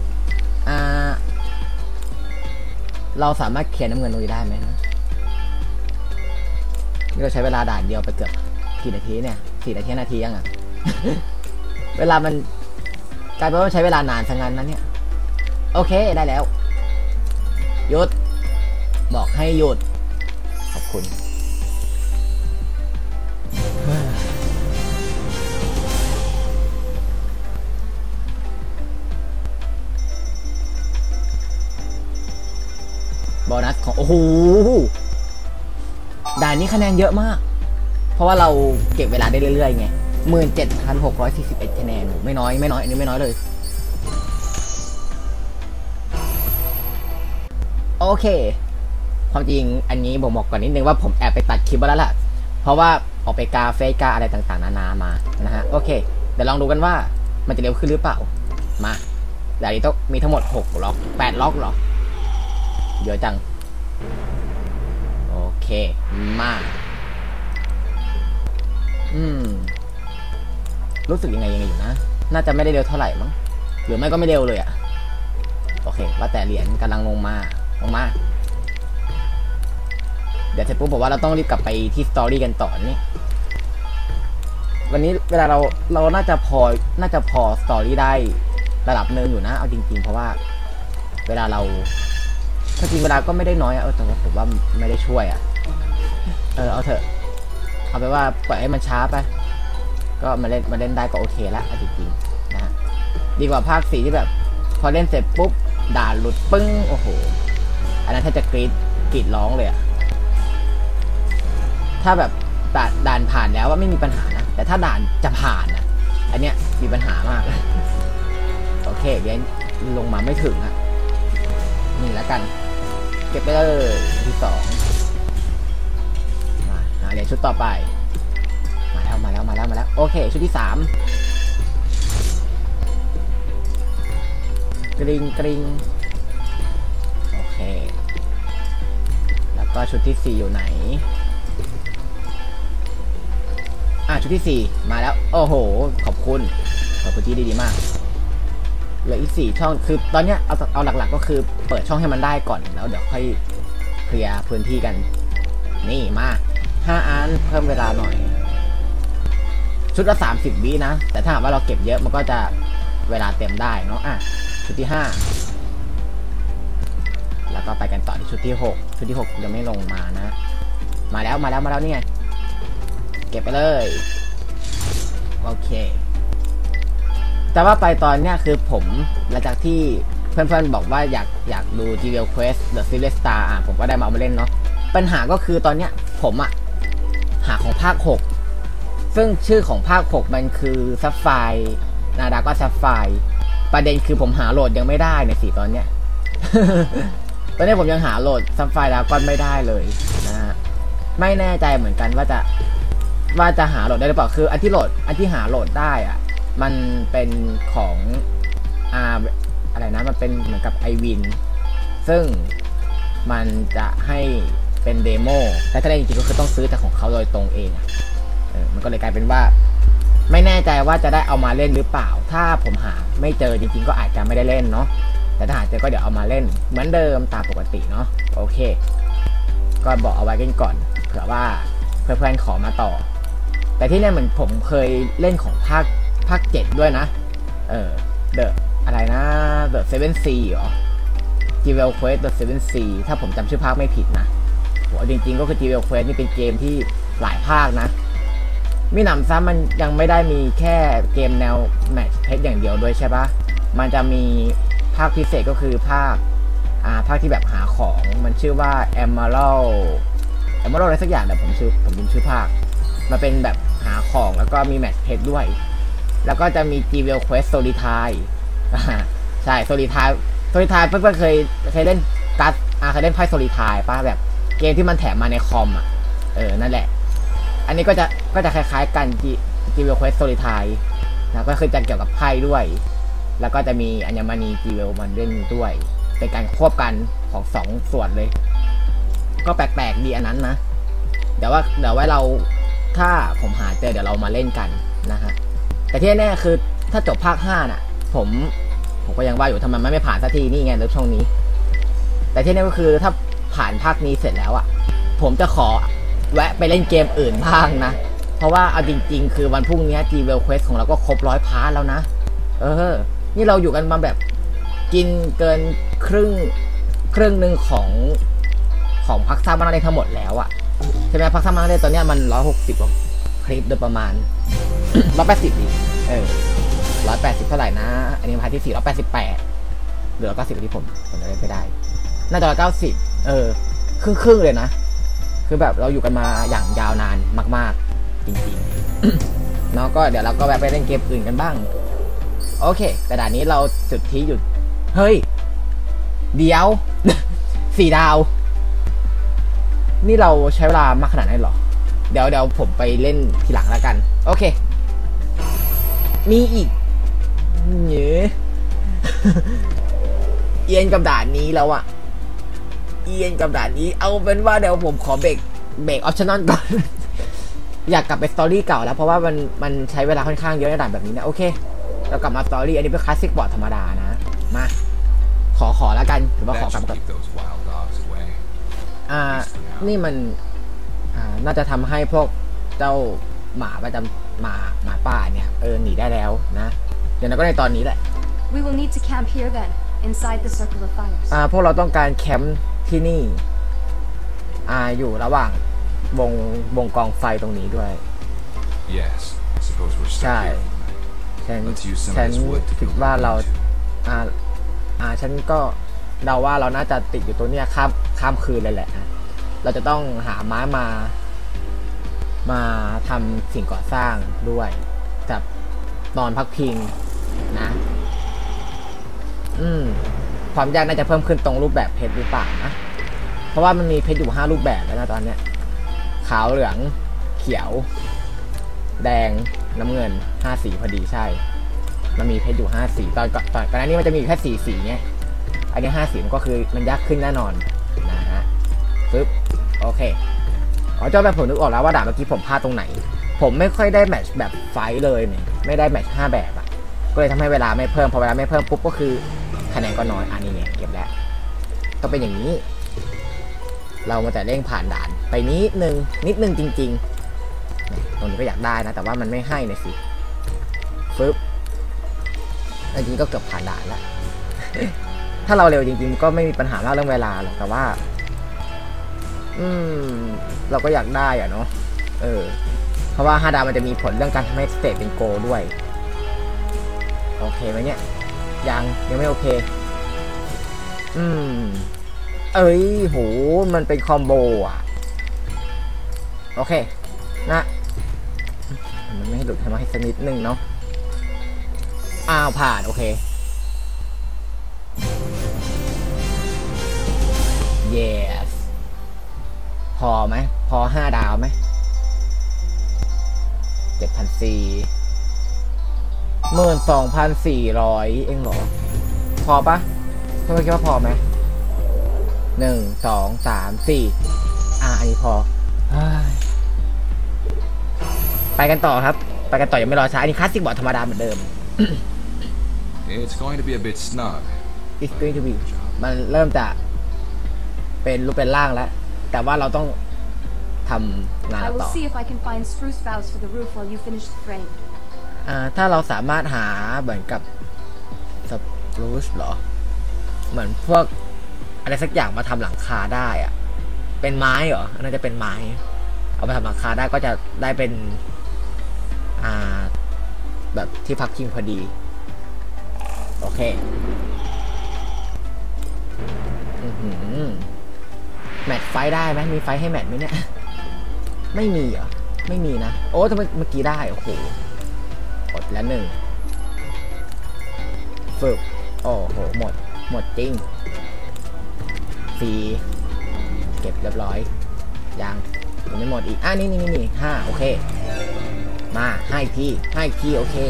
เราสามารถเคลียร์น้ำเงินตรงนี้ได้ไหมนะนี่เราใช้เวลาด่านเดียวไปเกือบกี่นาทีเนี่ย4 นาทียังอ่ะ เวลามันกลายเป็นว่าใช้เวลานานซะงั้นนะเนี่ยโอเคได้แล้วหยุดบอกให้หยุดขอบคุณโบนัสของโอ้โหด่านนี้คะแนนเยอะมากเพราะว่าเราเก็บเวลาได้เรื่อยๆไง17,641 คะแนนไม่น้อยอันนี้ไม่น้อยเลยโอเคความจริงอันนี้ผมบอกก่อนนิดนึงว่าผมแอบไปตัดคลิปมาแล้วล่ะเพราะว่าออกไปกาเฟซกาอะไรต่างๆนานามานะฮะโอเคเดี๋ยวลองดูกันว่ามันจะเร็วขึ้นหรือเปล่ามาด่านนี้ต้องมีทั้งหมด6ล็อก8ล็อกหรอเยอะจังโอเคมารู้สึกยังไงอยู่นะน่าจะไม่ได้เร็วเท่าไหร่มั้งหรือไม่ก็ไม่เร็วเลยอะโอเคว่าแต่เหรียญกำลังลงมาเดี๋ยวเสร็จปุ๊บบอกว่าเราต้องรีบกลับไปที่สตอรี่กันต่อนี่วันนี้เวลาเราน่าจะพอสตอรี่ได้ระดับนึงอยู่นะเอาจริงๆเพราะว่าเวลาเราถ้าจริงเวลาก็ไม่ได้น้อยแต่ว่าผมว่าไม่ได้ช่วยเอาเถอะเอาไปว่าปล่อยให้มันช้าไปก็มาเล่นได้ก็โอเคแล้วจริงๆนะฮะดีกว่าภาค4ที่แบบพอเล่นเสร็จปุ๊บด่าหลุดปึ้งโอ้โหอันนั้นถ้าจะกรีดร้องเลยถ้าแบบด่านผ่านแล้วว่าไม่มีปัญหานะแต่ถ้าด่านจะผ่านอันเนี้ยมีปัญหามากโอเคเดี๋ยวลงมาไม่ถึงนี่แล้วกันเก็บไปเลยที่2มาหาเหรียญชุดต่อไปมาแล้วโอเคชุดที่3กริงโอเคแล้วก็ชุดที่4อยู่ไหนชุดที่4มาแล้วโอ้โหขอบคุณที่ดีมากเหลืออีก4ช่องคือตอนเนี้ยเอาหลักๆก็คือเปิดช่องให้มันได้ก่อนแล้วเดี๋ยวค่อยเคลียร์พื้นที่กันนี่มา5 อันเพิ่มเวลาหน่อยชุดละ30 วินะแต่ถ้าหากว่าเราเก็บเยอะมันก็จะเวลาเต็มได้เนาะชุดที่5แล้วก็ไปกันต่อที่ชุดที่6ยังไม่ลงมานะมาแล้วนี่ไงเก็บไปเลยโอเคแต่ว่าไปตอนเนี้ยคือผมหลังจากที่เพื่อนๆบอกว่าอยากดู Jewel Quest The Silver Star ผมก็ได้มาเอามาเล่นเนาะปัญหาก็คือตอนเนี้ยผมหาของภาค6ซึ่งชื่อของภาค6มันคือซัฟไฟร์นาดาก็ซัฟไฟร์ประเด็นคือผมหาโหลดยังไม่ได้ในตอนเนี้ย ตอนนี้ผมยังหาโหลดซัฟไฟร์ดากอนไม่ได้เลยนะฮะไม่แน่ใจเหมือนกันว่าจะหาโหลดได้หรือเปล่าคืออันที่หาโหลดได้มันเป็นของอะไรนะมันเป็นเหมือนกับ iWin ซึ่งมันจะให้เป็นเดโมแต่ถ้าได้จริงๆก็คือต้องซื้อจากของเขาโดยตรงเองมันก็เลยกลายเป็นว่าไม่แน่ใจว่าจะได้เอามาเล่นหรือเปล่าถ้าผมหาไม่เจอจริงๆก็อาจจะไม่ได้เล่นเนาะแต่ถ้าหาเจอก็เดี๋ยวเอามาเล่นเหมือนเดิมตามปกติเนาะโอเคก็บอกเอาไว้กันก่อนเผื่อว่าเพื่อนๆขอมาต่อแต่ที่นี่เหมือนผมเคยเล่นของภาค7ด้วยนะอะไรนะ The 7C เหรอ Jewel Quest The 7C ถ้าผมจำชื่อภาคไม่ผิดนะจริงๆก็คือ Jewel Quest นี่เป็นเกมที่หลายภาคนะมีหนำซ้ำมันยังไม่ได้มีแค่เกมแนวแมทช์เพชรอย่างเดียวด้วยใช่ปะมันจะมีภาคพิเศษก็คือภาคที่แบบหาของมันชื่อว่า Emerald อะไรสักอย่างแต่ผมลืมชื่อภาคมาเป็นแบบหาของแล้วก็มีแมทช์เพชรด้วยแล้วก็จะมี Jewel Quest Solitaire ใช่ Solitaire เพื่อนๆเคยเล่นการ์ดเคยเล่นไพ่ Solitaire ป่ะแบบเกมที่มันแถมมาในคอมนั่นแหละอันนี้ก็จะคล้ายๆกัน Jewel Quest Solitaire นะก็คือจะเกี่ยวกับไพ่ด้วยแล้วก็จะมีอัญมณี Jewel มันเล่นด้วยเป็นการควบกันของ2ส่วนเลยก็แปลกๆดีอันนั้นนะเดี๋ยวว่าเราถ้าผมหาเจอเดี๋ยวเรามาเล่นกันนะฮะแต่ที่แน่คือถ้าจบภาค5น่ะผมก็ยังว่าอยู่ทำไมมันไม่ผ่านสักทีนี่ไงในช่องนี้แต่ที่นี่ก็คือถ้าผ่านภาคนี้เสร็จแล้วอ่ะผมจะขอแวะไปเล่นเกมอื่นบ้างนะเพราะว่าเอาจริงๆคือวันพรุ่งนี้ G-Well Quest ของเราก็ครบ100 พาร์ทแล้วนะนี่เราอยู่กันมาแบบกินเกินครึ่งหนึ่งของพักซ่าบ้านเล่นทั้งหมดแล้วอะใช่ไหมพักซ่าบ้านเล่นตอนนี้มัน160กว่าคลิปโดยประมาณ 180ดิ180เท่าไหร่นะอันนี้พาร์ทที่488เหลือ90ที่ผมจะเล่นไปได้น่าจะ190ครึ่งเลยนะคือแบบเราอยู่กันมาอย่างยาวนานมากๆจริงๆเนาะก็เดี๋ยวเราก็ไปเล่นเกมอื่นกันบ้างโอเคแต่ด่านนี้เราสุดที่หยุดเฮ้ยเดี๋ยว 4 ดาวนี่เราใช้เวลามากขนาดไหนหรอเดี๋ยวผมไปเล่นทีหลังแล้วกันโอเคมีอีกเนื้อ เอียนกับด่านนี้แล้วอะเอียนกับด่านนี้เอาเป็นว่าเดี๋ยวผมขอเบรกออปชั่นนอนก่อน อยากกลับไปสตอรี่เก่าแล้วเพราะว่ามันใช้เวลาค่อนข้างเยอะในด่านแบบนี้นะโอเคเรากลับมาสตอรี่อันนี้เป็นคลาสสิกบอร์ดธรรมดานะมาขอแล้วกันหรือว่าขอกลับก่อนนี่มันน่าจะทำให้พวกเจ้าหมาประจำหมาป่าเนี่ยหนีได้แล้วนะเดี๋ยวเราก็ในตอนนี้แหละ We will need to camp here then, inside the circle of fires. พวกเราต้องการแคมป์ที่นี่อยู่ระหว่างวงกองไฟตรงนี้ด้วย Yes, I suppose we're stuck ใช่ here. ฉันคิดว่าเราฉันก็เดาว่าเราน่าจะติดอยู่ตัวเนี้ยข้ามคืนเลยแหละเราจะต้องหาไม้มาทำสิ่งก่อสร้างด้วยกับนอนพักพิงนะความยากน่าจะเพิ่มขึ้นตรงรูปแบบเพชรหรือเปล่านะเพราะว่ามันมีเพชรอยู่5รูปแบบแล้วนะตอนเนี้ยขาวเหลืองเขียวแดงน้ำเงิน5 สีพอดีใช่มันมีเพชรอยู่5 สีตอนก่อนหน้านี้มันจะมีแค่4 สีไงอันนี้5 สีมันก็คือมันยากขึ้นแน่นอนนะฮะปึ๊บโอเคเจ้าแบบผมนึกออกแล้วว่าด่าเมื่อกี้ผมพลาดตรงไหนผมไม่ค่อยได้แมทช์แบบไฟเลยเนี่ยไม่ได้แมทช์5 แบบอ่ะก็เลยทำให้เวลาไม่เพิ่มพอเวลาไม่เพิ่มปุ๊บก็คือคะแนนก็น้อยนี่เนี่ยเก็บแล้วต้องเป็นอย่างนี้เรามาแต่เร่งผ่านด่านไปนิดนึงจริงๆตรงนี้ก็อยากได้นะแต่ว่ามันไม่ให้นะสิปึ๊บจริงๆก็เกือบผ่านด่านแล้ว ถ้าเราเร็วจริงๆก็ไม่มีปัญหาเรื่องเวลาหรอกแต่ว่าเราก็อยากได้อะเนาะเพราะว่า5 ดาวมันจะมีผลเรื่องการทำให้สเตจเป็นโกด้วยโอเคไหมเนี่ยยังไม่โอเคโหมันเป็นคอมโบอ่ะโอเคนะมันไม่ให้หลุดให้สักนิดนึงเนาะผ่านโอเค yes พอไหมพอ5 ดาวไหม7,400 เองเหรอพอปะเพื่อนคิดว่าพอไหม1 2 3 4อันนี้พอไปกันต่อครับไปกันต่อยังไม่รอช้าอันนี้คลาสสิกบอร์ดธรรมดาเหมือนเดิม It's going to be a bit snug. It's going to be มันเริ่มจะเป็นรูปเป็นร่างแล้วแต่ว่าเราต้องทำงาน I ต่ will อ see if I can find spruce boughs for the roof while you finish the frame. ถ้าเราสามารถหาเหมือนกับสปรูซเหรอเหมือนพวกอะไรสักอย่างมาทำหลังคาได้อะเป็นไม้เหรอน่าจะเป็นไม้เอาไปทำหลังคาได้ก็จะได้เป็นแบบที่พักพิงพอดีโอเคแมทไฟได้ไหมมีไฟให้แมทไหมเนี่ยไม่มีเหรอไม่มีนะโอ้ทำไมเมื่อกี้ได้โอ้โหอดแล้ว1ฝึกโอ้โหหมดจริง4เก็บเรียบร้อยยังไม่หมดอีกนี่5โอเคมาให้พี่โอเค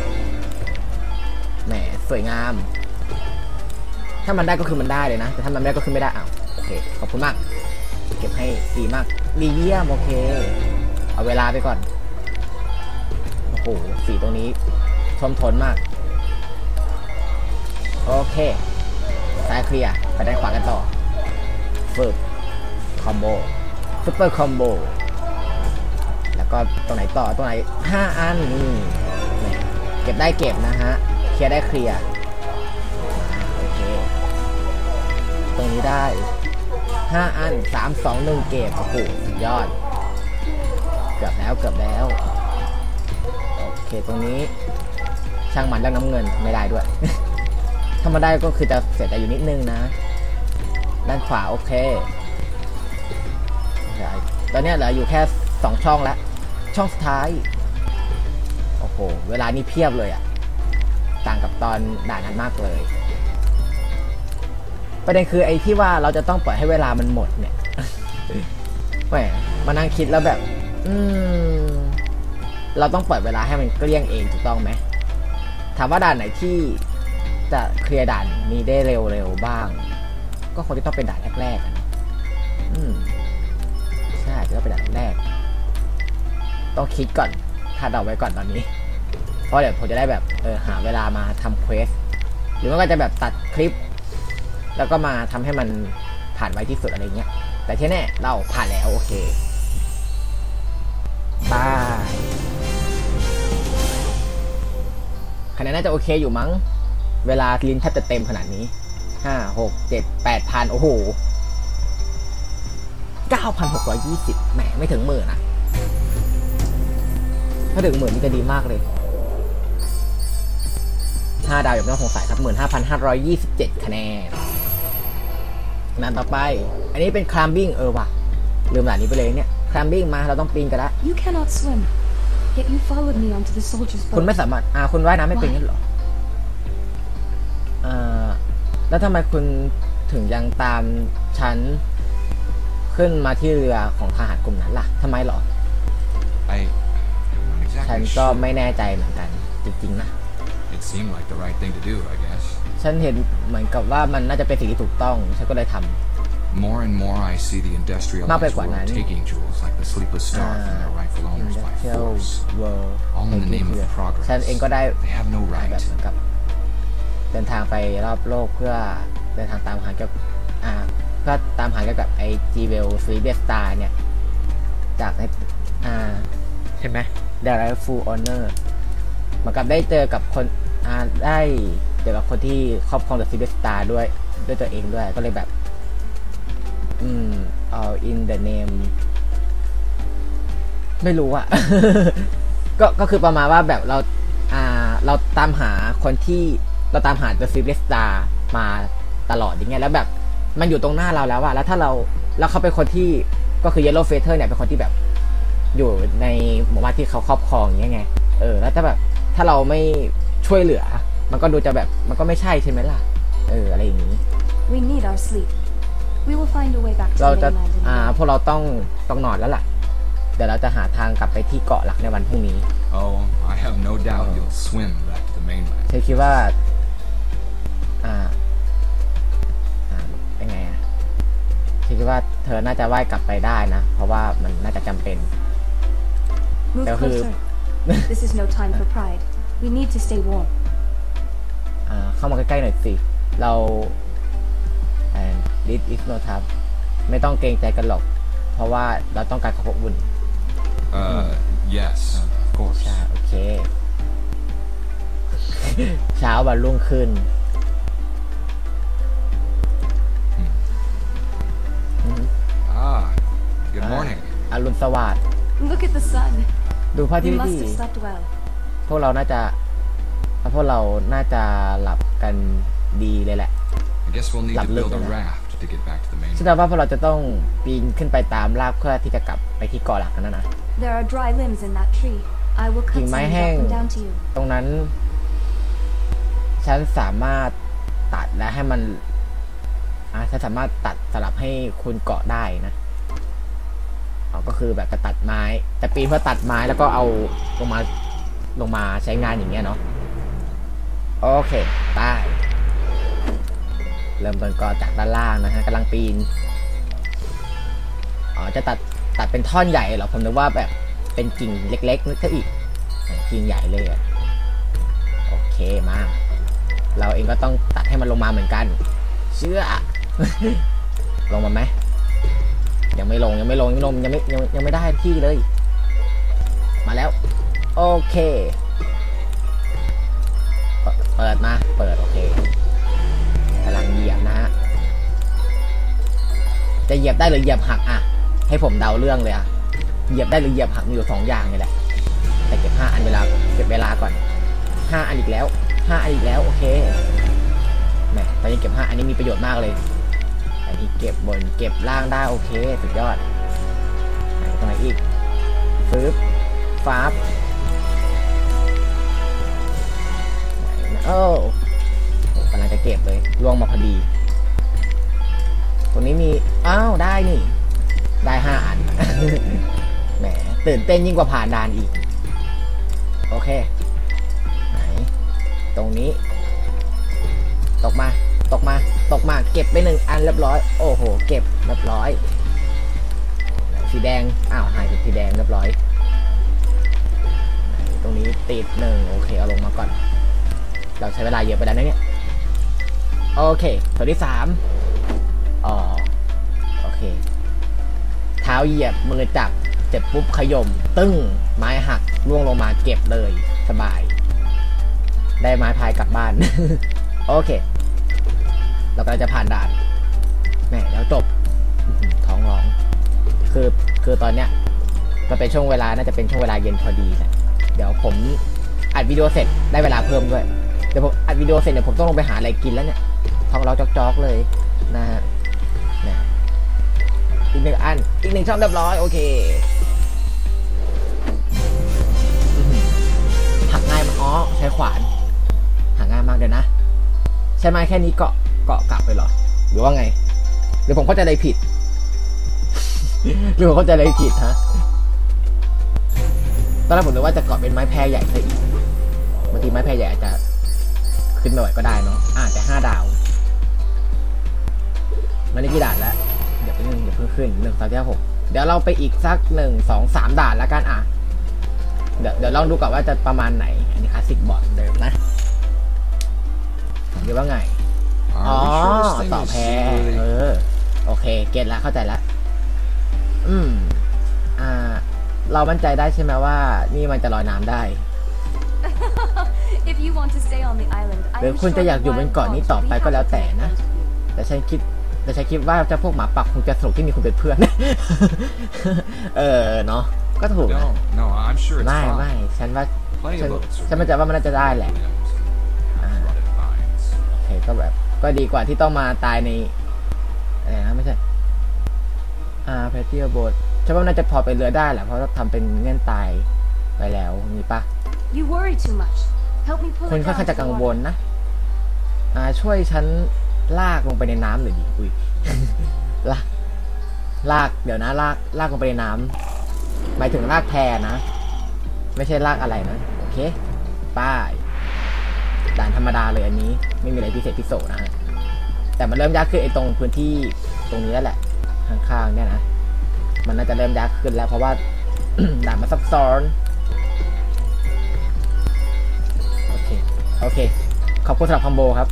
แหมสวยงามถ้ามันได้ก็คือมันได้เลยนะแต่ถ้ามันไม่ได้ก็คือไม่ได้โอเคขอบคุณมากเก็บให้ดีมากดีเยี่ยมโอเคเอาเวลาไปก่อนโอ้โหสีตรงนี้ทนมากโอเคซ้ายเคลียร์ไปด้านขวากันต่อฝึกคอมโบซุปเปอร์คอมโบแล้วก็ตรงไหนต่อตรงไหน5 อันนี่เก็บได้เก็บนะฮะเคลียร์ได้เคลียร์โอเคตรงนี้ได้5 อัน3 2 1เก็บโอ้โหยอดเกือบแล้วโอเคตรงนี้ช่างมันเรื่องน้ำเงินไม่ได้ด้วย ถ้ามาได้ก็คือจะเสียใจอยู่นิดนึงนะด้านขวาโอเคตอนนี้เหลืออยู่แค่2 ช่องแล้วช่องสุดท้ายโอ้โหเวลานี้เพียบเลยอะต่างกับตอนด่านนั้นมากเลยประเด็นคือไอ้ที่ว่าเราจะต้องปล่อยให้เวลามันหมดเนี่ย แหมมานั่งคิดแล้วแบบเราต้องปล่อยเวลาให้มันเกลี้ยงเองถูกต้องไหมถามว่าด่านไหนที่จะเคลียร์ด่านนี้ได้เร็วๆบ้างก็คงจะต้องเป็นด่านแรกๆใช่จะต้องเป็นด่านแรกต้องคิดก่อนคาดเดาไว้ก่อนตอนนี้เพราะเดี๋ยวผมจะได้แบบหาเวลามาทำเควสหรือว่าก็จะแบบตัดคลิปแล้วก็มาทำให้มันผ่านไวที่สุดอะไรเงี้ยแต่ที่แน่เราผ่านแล้วโอเคบายคะแนนน่าจะโอเคอยู่มั้งเวลาลิ้นแทบจะเต็มขนาดนี้5 6 7 8,000โอ้โห 9,620แหมไม่ถึง10,000นะถ้าถึง10,000นี่จะดีมากเลย5 ดาวอย่างไม่ต้องสงสัยครับ 15,527 คะแนนนั่นต่อไปอันนี้เป็น climbing ว่ะลืมด่านนี้ไปเลยเนี่ย climbing มาเราต้องปีนกันละ You cannot swim, yet you followed me onto the soldier's คุณ boat. ไม่สามารถคุณว่ายน้ำไม่เป็นงั้นเหรอแล้วทำไมคุณถึงยังตามฉันขึ้นมาที่เรือของทหารกลุ่มนั้นล่ะทำไมเหรอ ฉันก็ไม่แน่ใจเหมือนกันจริงๆนะ It seemed like the right thing to do, I guess. ฉันเห็นเหมือนกับว่ามันน่าจะเป็นสิ่งที่ถูกต้องฉันก็เลยทำ More and more I see the industrialized world taking jewels like the Sleepless Star from their rightful owners by force. All in the name of progress. ฉันเองก็ได้ They have no แบบ right. เหมือนกับเดินทางไปรอบโลกเพื่อเดินทางตามหาเกี่ยวก็ตามหาเกี่ยวกับไอ้ Jewel Sleepless Star เนี่ยจากในใช่ไหม The Rightful Owner เหมือนกับได้เจอกับคนได้เจอกับคนที่ครอบครอง The Sleepless Star ด้วยตัวเองด้วยก็เลยแบบall in the name ไม่รู้อะ ก็คือประมาณว่าแบบเราตามหาคนที่เราตามหา The Sleepless Star มาตลอดอย่างเงี้ยแล้วแบบมันอยู่ตรงหน้าเราแล้วอะแล้วถ้าแล้วเขาเป็นคนที่ก็คือ Yellow Feather เนี่ยเป็นคนที่แบบอยู่ในหมู่บ้านที่เขาครอบครองอย่างเงี้ยไงแล้วถ้าเราไม่ช่วยเหลือมันก็ดูจะแบบมันก็ไม่ใช่ใช่ไหมล่ะอะไรอย่างนี้ We need our sleep. We will find a way back to เรา the จะ mainland. พวกเราต้องนอนแล้วล่ะเดี๋ยวเราจะหาทางกลับไปที่เกาะหลักในวันพรุ่งนี้ Oh, I have no doubt you'll swim back to the mainland. ฉันคิดว่าเป็นไงฉันคิดว่าเธอน่าจะว่ายกลับไปได้นะเพราะว่ามันน่าจะจำเป็น Move closer. This is no time for pride. We need to stay warm. เข้ามาใกล้ๆหน่อยสิเรา this is no time ไม่ต้องเกรงใจกันหรอกเพราะว่าเราต้องการความอบอุ่น Yes, of course. ใช่โอเค เช้าวันรุ่งขึ้น Good morning. อรุณสวัสดิ์ Look at the sun. ดูพระอาทิต You ย์ must ดิ have slept well. พวกเราน่าจะหลับกันดีเลยแหละ I guess we'll need to build a Lặp raft to get back to the ฉัน mainland. ว่าพวกเราจะต้องปีนขึ้นไปตามรากเพื่อที่จะกลับไปที่เกาะหลักนั่นนะ There are dry limbs in that tree. I will cut some and drop them down to you. ตรงนั้นฉันสามารถตัดและให้มันฉันสามารถตัดสลับให้คุณเกาะได้นะก็คือแบบจะตัดไม้แต่ปีนเพื่อตัดไม้แล้วก็เอาลงมาใช้งานอย่างเงี้ยเนาะโอเคไปเริ่มต้นก็จากด้านล่างนะฮะกำลังปีนจะตัดเป็นท่อนใหญ่เหรอผมนึกว่าแบบเป็นกิ่งเล็กๆนึกซะอีกกิ่งใหญ่เลยโอเคมาเราเองก็ต้องตัดให้มันลงมาเหมือนกันเชื่อ ลงมาไหมยังไม่ลงยังไม่ได้ที่เลยมาแล้วโอเคเปิดมาเปิดโอเคกำลังเหยียบนะฮะจะเหยียบได้หรือเหยียบหักอะให้ผมเดาเรื่องเลยอะเหยียบได้หรือเหยียบหักมีอยู่2อย่างนี่แหละแต่เก็บ5อันเก็บเวลาก่อน5อันอีกแล้ว5อันอีกแล้วโอเคแหมตอนนี้เก็บ5อันนี้มีประโยชน์มากเลยอันนี้เก็บบนเก็บล่างได้โอเคสุดยอดตรงไหนอีกฟืบฟ้าบโอ้กำลังจะเก็บเลยล่วงมาพอดีตรงนี้มีอ้าวได้นี่ได้5อัน แหมตื่นเต้นยิ่งกว่าผ่านด่านอีกโอเคไหนตรงนี้ตกมาเก็บไป1อันเรียบร้อยโอ้โหเก็บเรียบร้อยสีแดงอ้าวหายไปสีแดงเรียบร้อยตรงนี้ติด1โอเคเอาลงมาก่อนเราใช้เวลาเยอะไปแล้วนะเนี่ยโอเคส่วนที่3อ๋อโอเคเท้าเหยียบมือจับเจ็บปุ๊บขย่มตึ้งไม้หักล่วงลงมาเก็บเลยสบายได้ไม้พายกลับบ้าน โอเคเราก็จะผ่านด่านแหมแล้วจบท้องร้องคือตอนเนี้ยมันเป็นช่วงเวลาน่าจะเป็นช่วงเวลาเย็นพอดีแหละเดี๋ยวผมอัดวิดีโอเสร็จได้เวลาเพิ่มด้วยเดี๋ยวผมอัดวิดีโอเสร็จเนี่ยผมต้องลงไปหาอะไรกินแล้วเนี่ยท้องร้องจอกๆเลยนะฮะอีก1อันอีก1ช่องเรียบร้อยโอเคหักง่ายมั้ยอ๋อใช้ขวานหักง่ายมากเลยนะใช่ไหมแค่นี้เกาะกลับไปหรอหรือว่าไงหรือผมเข้าใจอะไรผิด หรือผมเข้าใจอะไรผิดฮะตอนแรกผมนึกว่าจะเกาะเป็นไม้แพรใหญ่ซะอีกบางทีไม้แพรใหญ่อาจจะขึ้นไม่ไหวก็ได้เนาะแต่5 ดาวมันได้กี่ด่านแล้วเดี๋ยวเพิ่งขึ้น1 2 3 6เดี๋ยวเราไปอีกสัก1 2 3ด่านแล้วกันเดี๋ยวลองดูก่อนว่าจะประมาณไหนอันนี้คลาสสิกบอร์ดเดิมนะหรือว่าไงอ๋อต่อแพโอเคเก็ตแล้วเข้าใจแล้วเรามั่นใจได้ใช่ไหมว่านี่มันจะลอยน้ำได้หรือคุณจะอยากอยู่บนเกาะนี้ต่อไปก็แล้วแต่นะแต่ฉันคิดว่าเจ้าพวกหมาปักคงจะสนุกที่มีคุณเป็นเพื่อน เนาะก็ถูกนะไม่ฉันมั่นใจว่ามันน่าจะได้แหละโอเคก็ดีกว่าที่ต้องมาตายในอะไรนะไม่ใช่แพทเทิลโบสฉันว่าน่าจะพอไปเรือได้แหละเพราะทำเป็นเงื่อนตายไปแล้วมีปะคุณค่อนข้างจะกังวลนะช่วยฉันลากลงไปในน้ำหน่อยดิอุ้ย ลากเดี๋ยวนะลากลงไปในน้ำหมายถึงลากแพนะไม่ใช่ลากอะไรนะโอเคป้ายด่านธรรมดาเลยอันนี้ไม่มีอะไรพิเศษพิโสนะฮะแต่มันเริ่มยากขึ้นไอ้ตรงพื้นที่ตรงนี้แล้วแหละข้างๆเนี่ยนะมันน่าจะเริ่มยากขึ้นแล้วเพราะว่า ด่านมันซับซ้อนโอเคขอบคุณสำหรับคอมโบครับ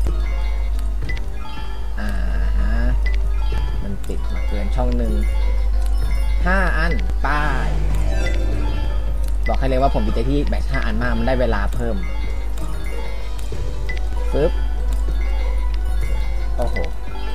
มันติดมาเกินช่อง5 อันป้ายบอกให้เลยว่าผมดีใจที่แบต5 อันมากมันได้เวลาเพิ่มปึ๊บโอ้โห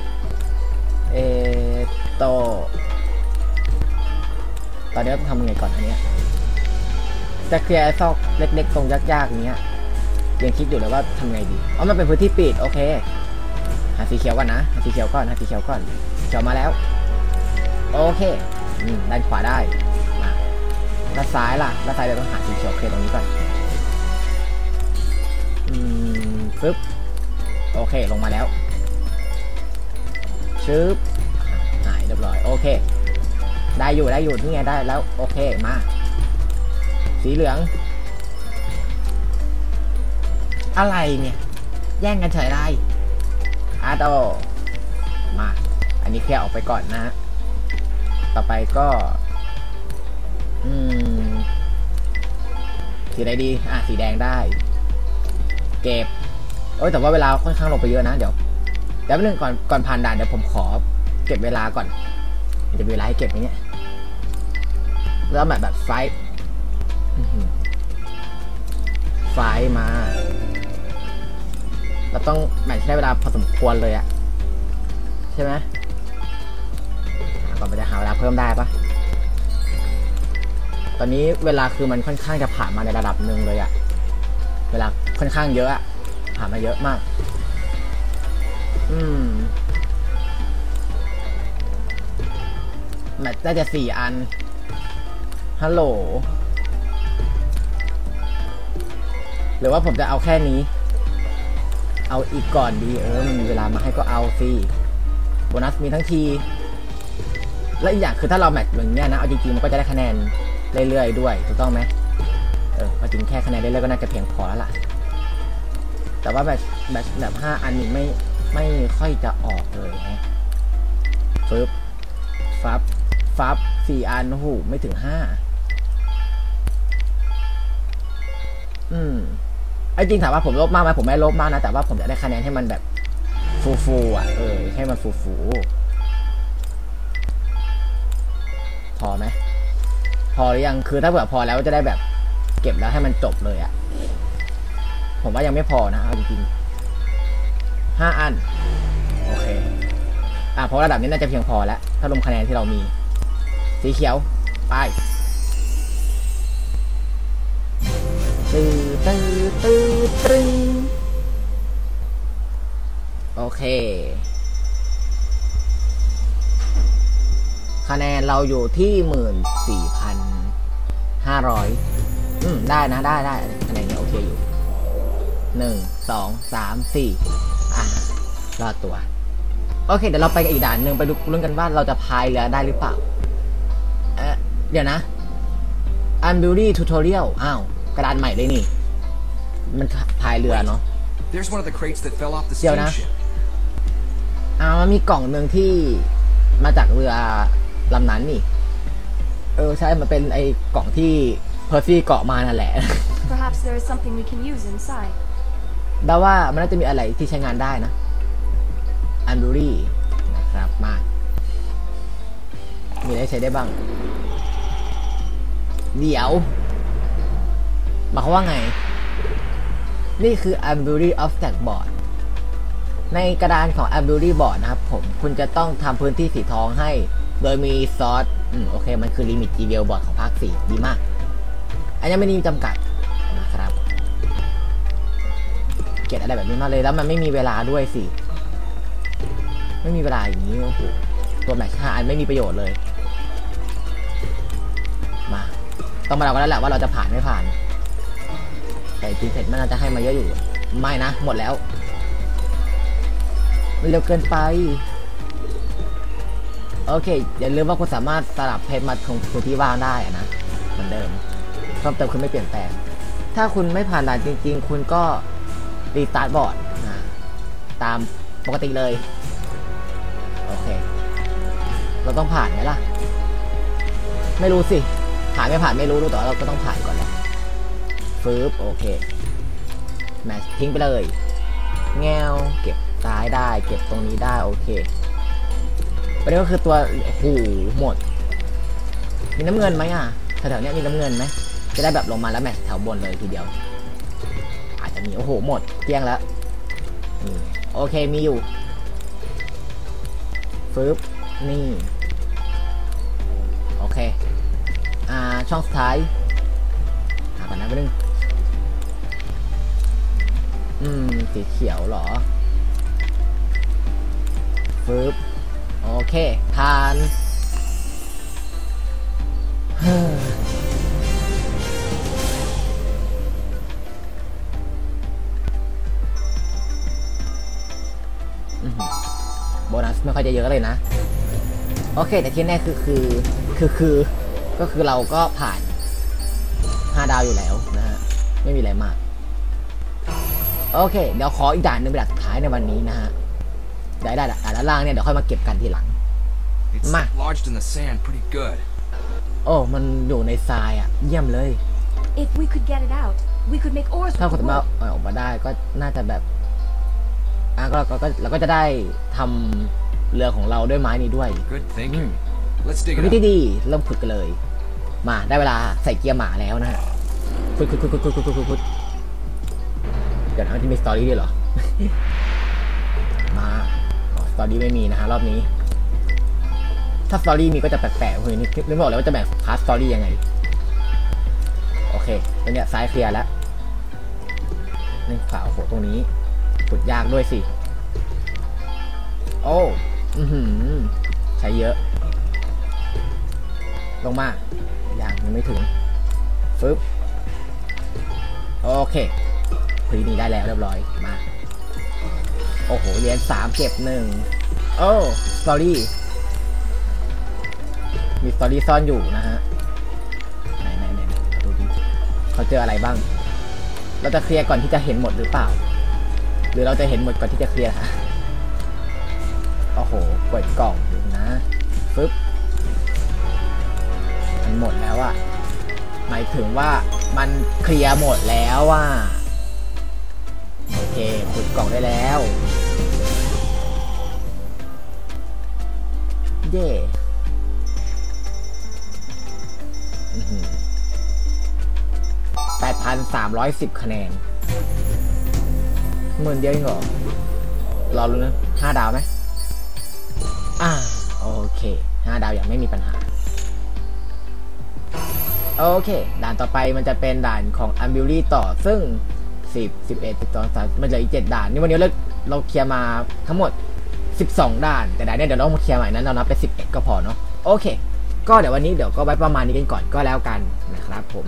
ตอนนี้ต้องทำยังไงก่อนอันเนี้ยจะเคลียร์ซอกเล็กๆตรงยากๆเนี้ยยังคิดอยู่เลยว่าทำไงดีมันเป็นพื้นที่ปิดโอเคหาสีเขียวก่อนนะหาสีเขียวก่อนเขียวมาแล้วโอเคด้านขวาได้มาด้านซ้ายล่ะด้านซ้ายเดี๋ยวต้องหาสีเขียวโอเคตรงนี้ก่อนปึ๊บโอเคลงมาแล้วชึบหายเรียบร้อยโอเคได้อยู่นี่ไงได้แล้วโอเคมาสีเหลืองอะไรเนี่ยแย่งกันเฉยได้โตมาอันนี้แค่ออกไปก่อนนะฮะต่อไปก็สีอะไรดีสีแดงได้เก็บแต่ว่าเวลาค่อนข้างลงไปเยอะนะเดี๋ยวแป๊บนึงก่อนผ่านด่านเดี๋ยวผมขอเก็บเวลาก่อนจะมีเวลาให้เก็บไหมเนี่ยแล้วแบบไฟมาเราต้องใช้เวลาพอสมควรเลยอะใช่ไหมก่อนไปจะหาเวลาเพิ่มได้ปะตอนนี้เวลาคือมันค่อนข้างจะผ่านมาในระดับหนึ่งเลยอะเวลาค่อนข้างเยอะอะผ่านมาเยอะมากแมตช์น่าจะ4 อันฮัลโหลหรือว่าผมจะเอาแค่นี้เอาอีกก่อนดีมันมีเวลามาให้ก็เอาสิโบนัสมีทั้งทีและอีกอย่างคือถ้าเราแมตช์อย่างเงี้ยนะเอาจริงๆมันก็จะได้คะแนนเรื่อยๆด้วยถูกต้องไหมพอจริงแค่คะแนนเรื่อยๆก็น่าจะเพียงพอแล้วล่ะแต่ว่าแบบ5 อันนี้ไม่ค่อยจะออกเลยฮะฟับ4 อันโอ้โหไม่ถึง5ไอ้จริงถามว่าผมลบมากไหมผมไม่ลบมากนะแต่ว่าผมจะได้คะแนนให้มันแบบฟูอ่ะให้มันฟูพอไหมพอหรือยังคือถ้าเผื่อพอแล้วจะได้แบบเก็บแล้วให้มันจบเลยอ่ะผมว่ายังไม่พอนะเอาจริงๆ5 อันโอเคเพราะระดับนี้น่าจะเพียงพอแล้วถ้ารวมคะแนนที่เรามีสีเขียวไปตึงโอเคคะแนนเราอยู่ที่ 14,500ได้นะได้คะแนนนี้โอเคอยู่1 2 3 4รอดตัวโอเคเดี๋ยวเราไปกันอีกด่านหนึ่งไปดูลุ้นกันว่าเราจะพายเรือได้หรือเปล่าเดี๋ยวนะ Unbury Tutorial กระดานใหม่เลยนี่มันพายเรือเนาะเดี๋ยวนะมันมีกล่องหนึ่งที่มาจากเรือลำนั้นนี่ใช่มันเป็นไอ้กล่องที่เพอร์ซี่เกาะมานั่นแหละเดาว่ามันน่าจะมีอะไรที่ใช้งานได้นะอันบูรี่นะครับมามีอะไรใช้ได้บ้างเดี๋ยวหมายความว่าไงนี่คือ Unbury of Stack Board ในกระดานของ Unbury Board นะครับคุณจะต้องทำพื้นที่สีทองให้โดยมีซอสโอเคมันคือลิมิต GBL Board ของภาค 4ดีมากอันนี้ไม่มีจำกัดนะครับเกลียดอะไรแบบนี้มากเลยแล้วมันไม่มีเวลาด้วยสิไม่มีเวลาอย่างนี้โอ้โหตัวแมทช์5 อันไม่มีประโยชน์เลยมาต้องมาเรากันแล้วแหละว่าเราจะผ่านไม่ผ่านแต่จริงเสร็จมันน่าจะให้มาเยอะอยู่ไม่นะหมดแล้วมันเร็วเกินไปโอเคอย่าลืมว่าคุณสามารถสลับเพจมาของพื้นที่ว่างได้นะเหมือนเดิมเพิ่มเติมคือไม่เปลี่ยนแปลงถ้าคุณไม่ผ่านด่านจริงๆคุณก็รีสตาร์ทบอร์ดตามปกติเลยโอเคเราต้องผ่านไหมล่ะไม่รู้สิผ่านไม่ผ่านไม่รู้แต่เราก็ต้องผ่านก่อนแหละโอเคแมชทิ้งไปเลยแงวเก็บซ้ายได้เก็บตรงนี้ได้โอเคประเด็นก็คือตัวหูหมดมีน้ำเงินไหมแถวๆนี้มีน้ำเงินไหมจะได้แบบลงมาแล้วแมชแถวบนเลยทีเดียวอาจจะมีโอ้โหหมดเกลี้ยงแล้วโอเคมีอยู่นี่โอเคช่องสุดท้ายหาก่อนนะไปนึงสีเขียวเหรอโอเคผ่านโบนัสไม่ค่อยจะเยอะเลยนะโอเคแต่ที่แน่ก็คือเราก็ผ่าน5 ดาวอยู่แล้วนะฮะไม่มีอะไรมากโอเคเดี๋ยวขออีกด่านหนึ่งเป็นด่านสุดท้ายในวันนี้นะฮะได้ด่านล่างเนี่ยเดี๋ยวค่อยมาเก็บกันทีหลังมาโอ้มันอยู่ในทรายเยี่ยมเลยถ้าคุณสามารถออกมาได้ก็น่าจะแบบเราก็จะได้ทำเรือของเราด้วยไม้นี้ด้วย Good thinking. Let's dig วิ it ธี up. ดีเริ่มขุดกันเลยมาได้เวลาใส่เกียร์หมาแล้วนะฮะขุดเดี๋ยวนะที่มีสตอรี่ด้วยเหรอ มาสตอรี่ไม่มีนะฮะรอบนี้ถ้าสตอรี่มีก็จะแปลกๆเฮ้ยนี่ไม่บอกเลยว่าจะแบ่งพาร์ทสตอรี่ยังไงโอเคตอนเนี้ยซ้ายเคลียร์แล้วนี่ขวาโอ้โหตรงนี้ขุดยากด้วยสิโอ้ใช้เยอะลงมายังไม่ถึงฟึบโอเคพื้นนี้ได้แล้วเรียบร้อยมาโอ้โหเหรียญ3เก็บ1โอ้สตอรี่มีสตอรี่ซ่อนอยู่นะฮะไหนดูดิเขาเจออะไรบ้างเราจะเคลียร์ก่อนที่จะเห็นหมดหรือเปล่าหรือเราจะเห็นหมดก่อนที่จะเคลียร์ฮะโอ้โหเปิดกล่องดูนะฟึบมันหมดแล้วอะหมายถึงว่ามันเคลียร์หมดแล้วอะโอเคขุดกล่องได้แล้วเย่8,310 คะแนน10,000เดียวเองเหรอรอรู้นะ5 ดาวไหมโอเค5 ดาวอย่างไม่มีปัญหาโอเคด่านต่อไปมันจะเป็นด่านของอัมบิลลี่ต่อซึ่ง10 11 12 13มันเหลืออีก7 ด่านนี่วันนี้เราเคลียร์มาทั้งหมด12 ด่านแต่ด่านนี้เดี๋ยวเรามาเคลียร์ใหม่นั้นเรานับไป11ก็พอเนาะโอเคก็เดี๋ยววันนี้เดี๋ยวก็ไว้ประมาณนี้กันก่อนก็แล้วกันนะครับผม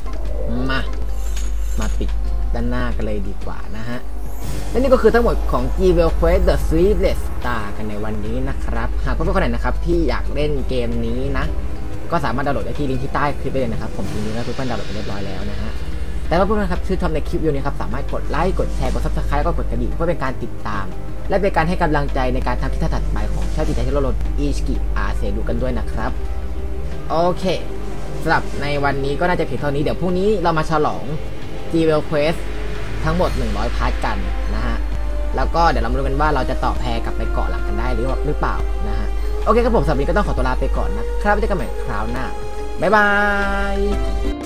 มาปิดด้านหน้ากันเลยดีกว่านะฮะและนี่ก็คือทั้งหมดของ Jewel Quest The Sleepless Star กันในวันนี้นะครับหากเพื่อนๆคนไหนนะครับที่อยากเล่นเกมนี้นะก็สามารถดาวน์โหลดได้ที่ลิงก์ที่ใต้คลิปไปเลยนะครับผมทิ้งลิงก์แล้วเพื่อนๆดาวน์โหลดไปเรียบร้อยแล้วนะฮะแต่ถ้าเพื่อนๆครับชื่นชอบในคลิปวิดีโอนี้ครับสามารถกดไลค์กดแชร์กด Subscribe แล้วก็กดกระดิ่งเพื่อเป็นการติดตามและเป็นการให้กำลังใจในการทำคลิปถัดไปของช่องจิตใจที่ลดอิสกิอาเซดูกันด้วยนะครับโอเคสำหรับในวันนี้ก็น่าจะเพียงเท่านี้เดี๋ยวพรุ่งนี้เรามาฉลอง Jewel Quest ทั้งหมด100 พาร์ทกันนะฮะแล้วก็เดี๋ยวเรามาดูกันว่าเราจะต่อแพรกลับไปเกาะหลักกันได้หรือเปล่านะฮะโอเคครับผมสำหรับวันนี้ก็ต้องขอตัวลาไปก่อนนะครับไว้เจอกันใหม่คราวหน้าบ๊ายบาย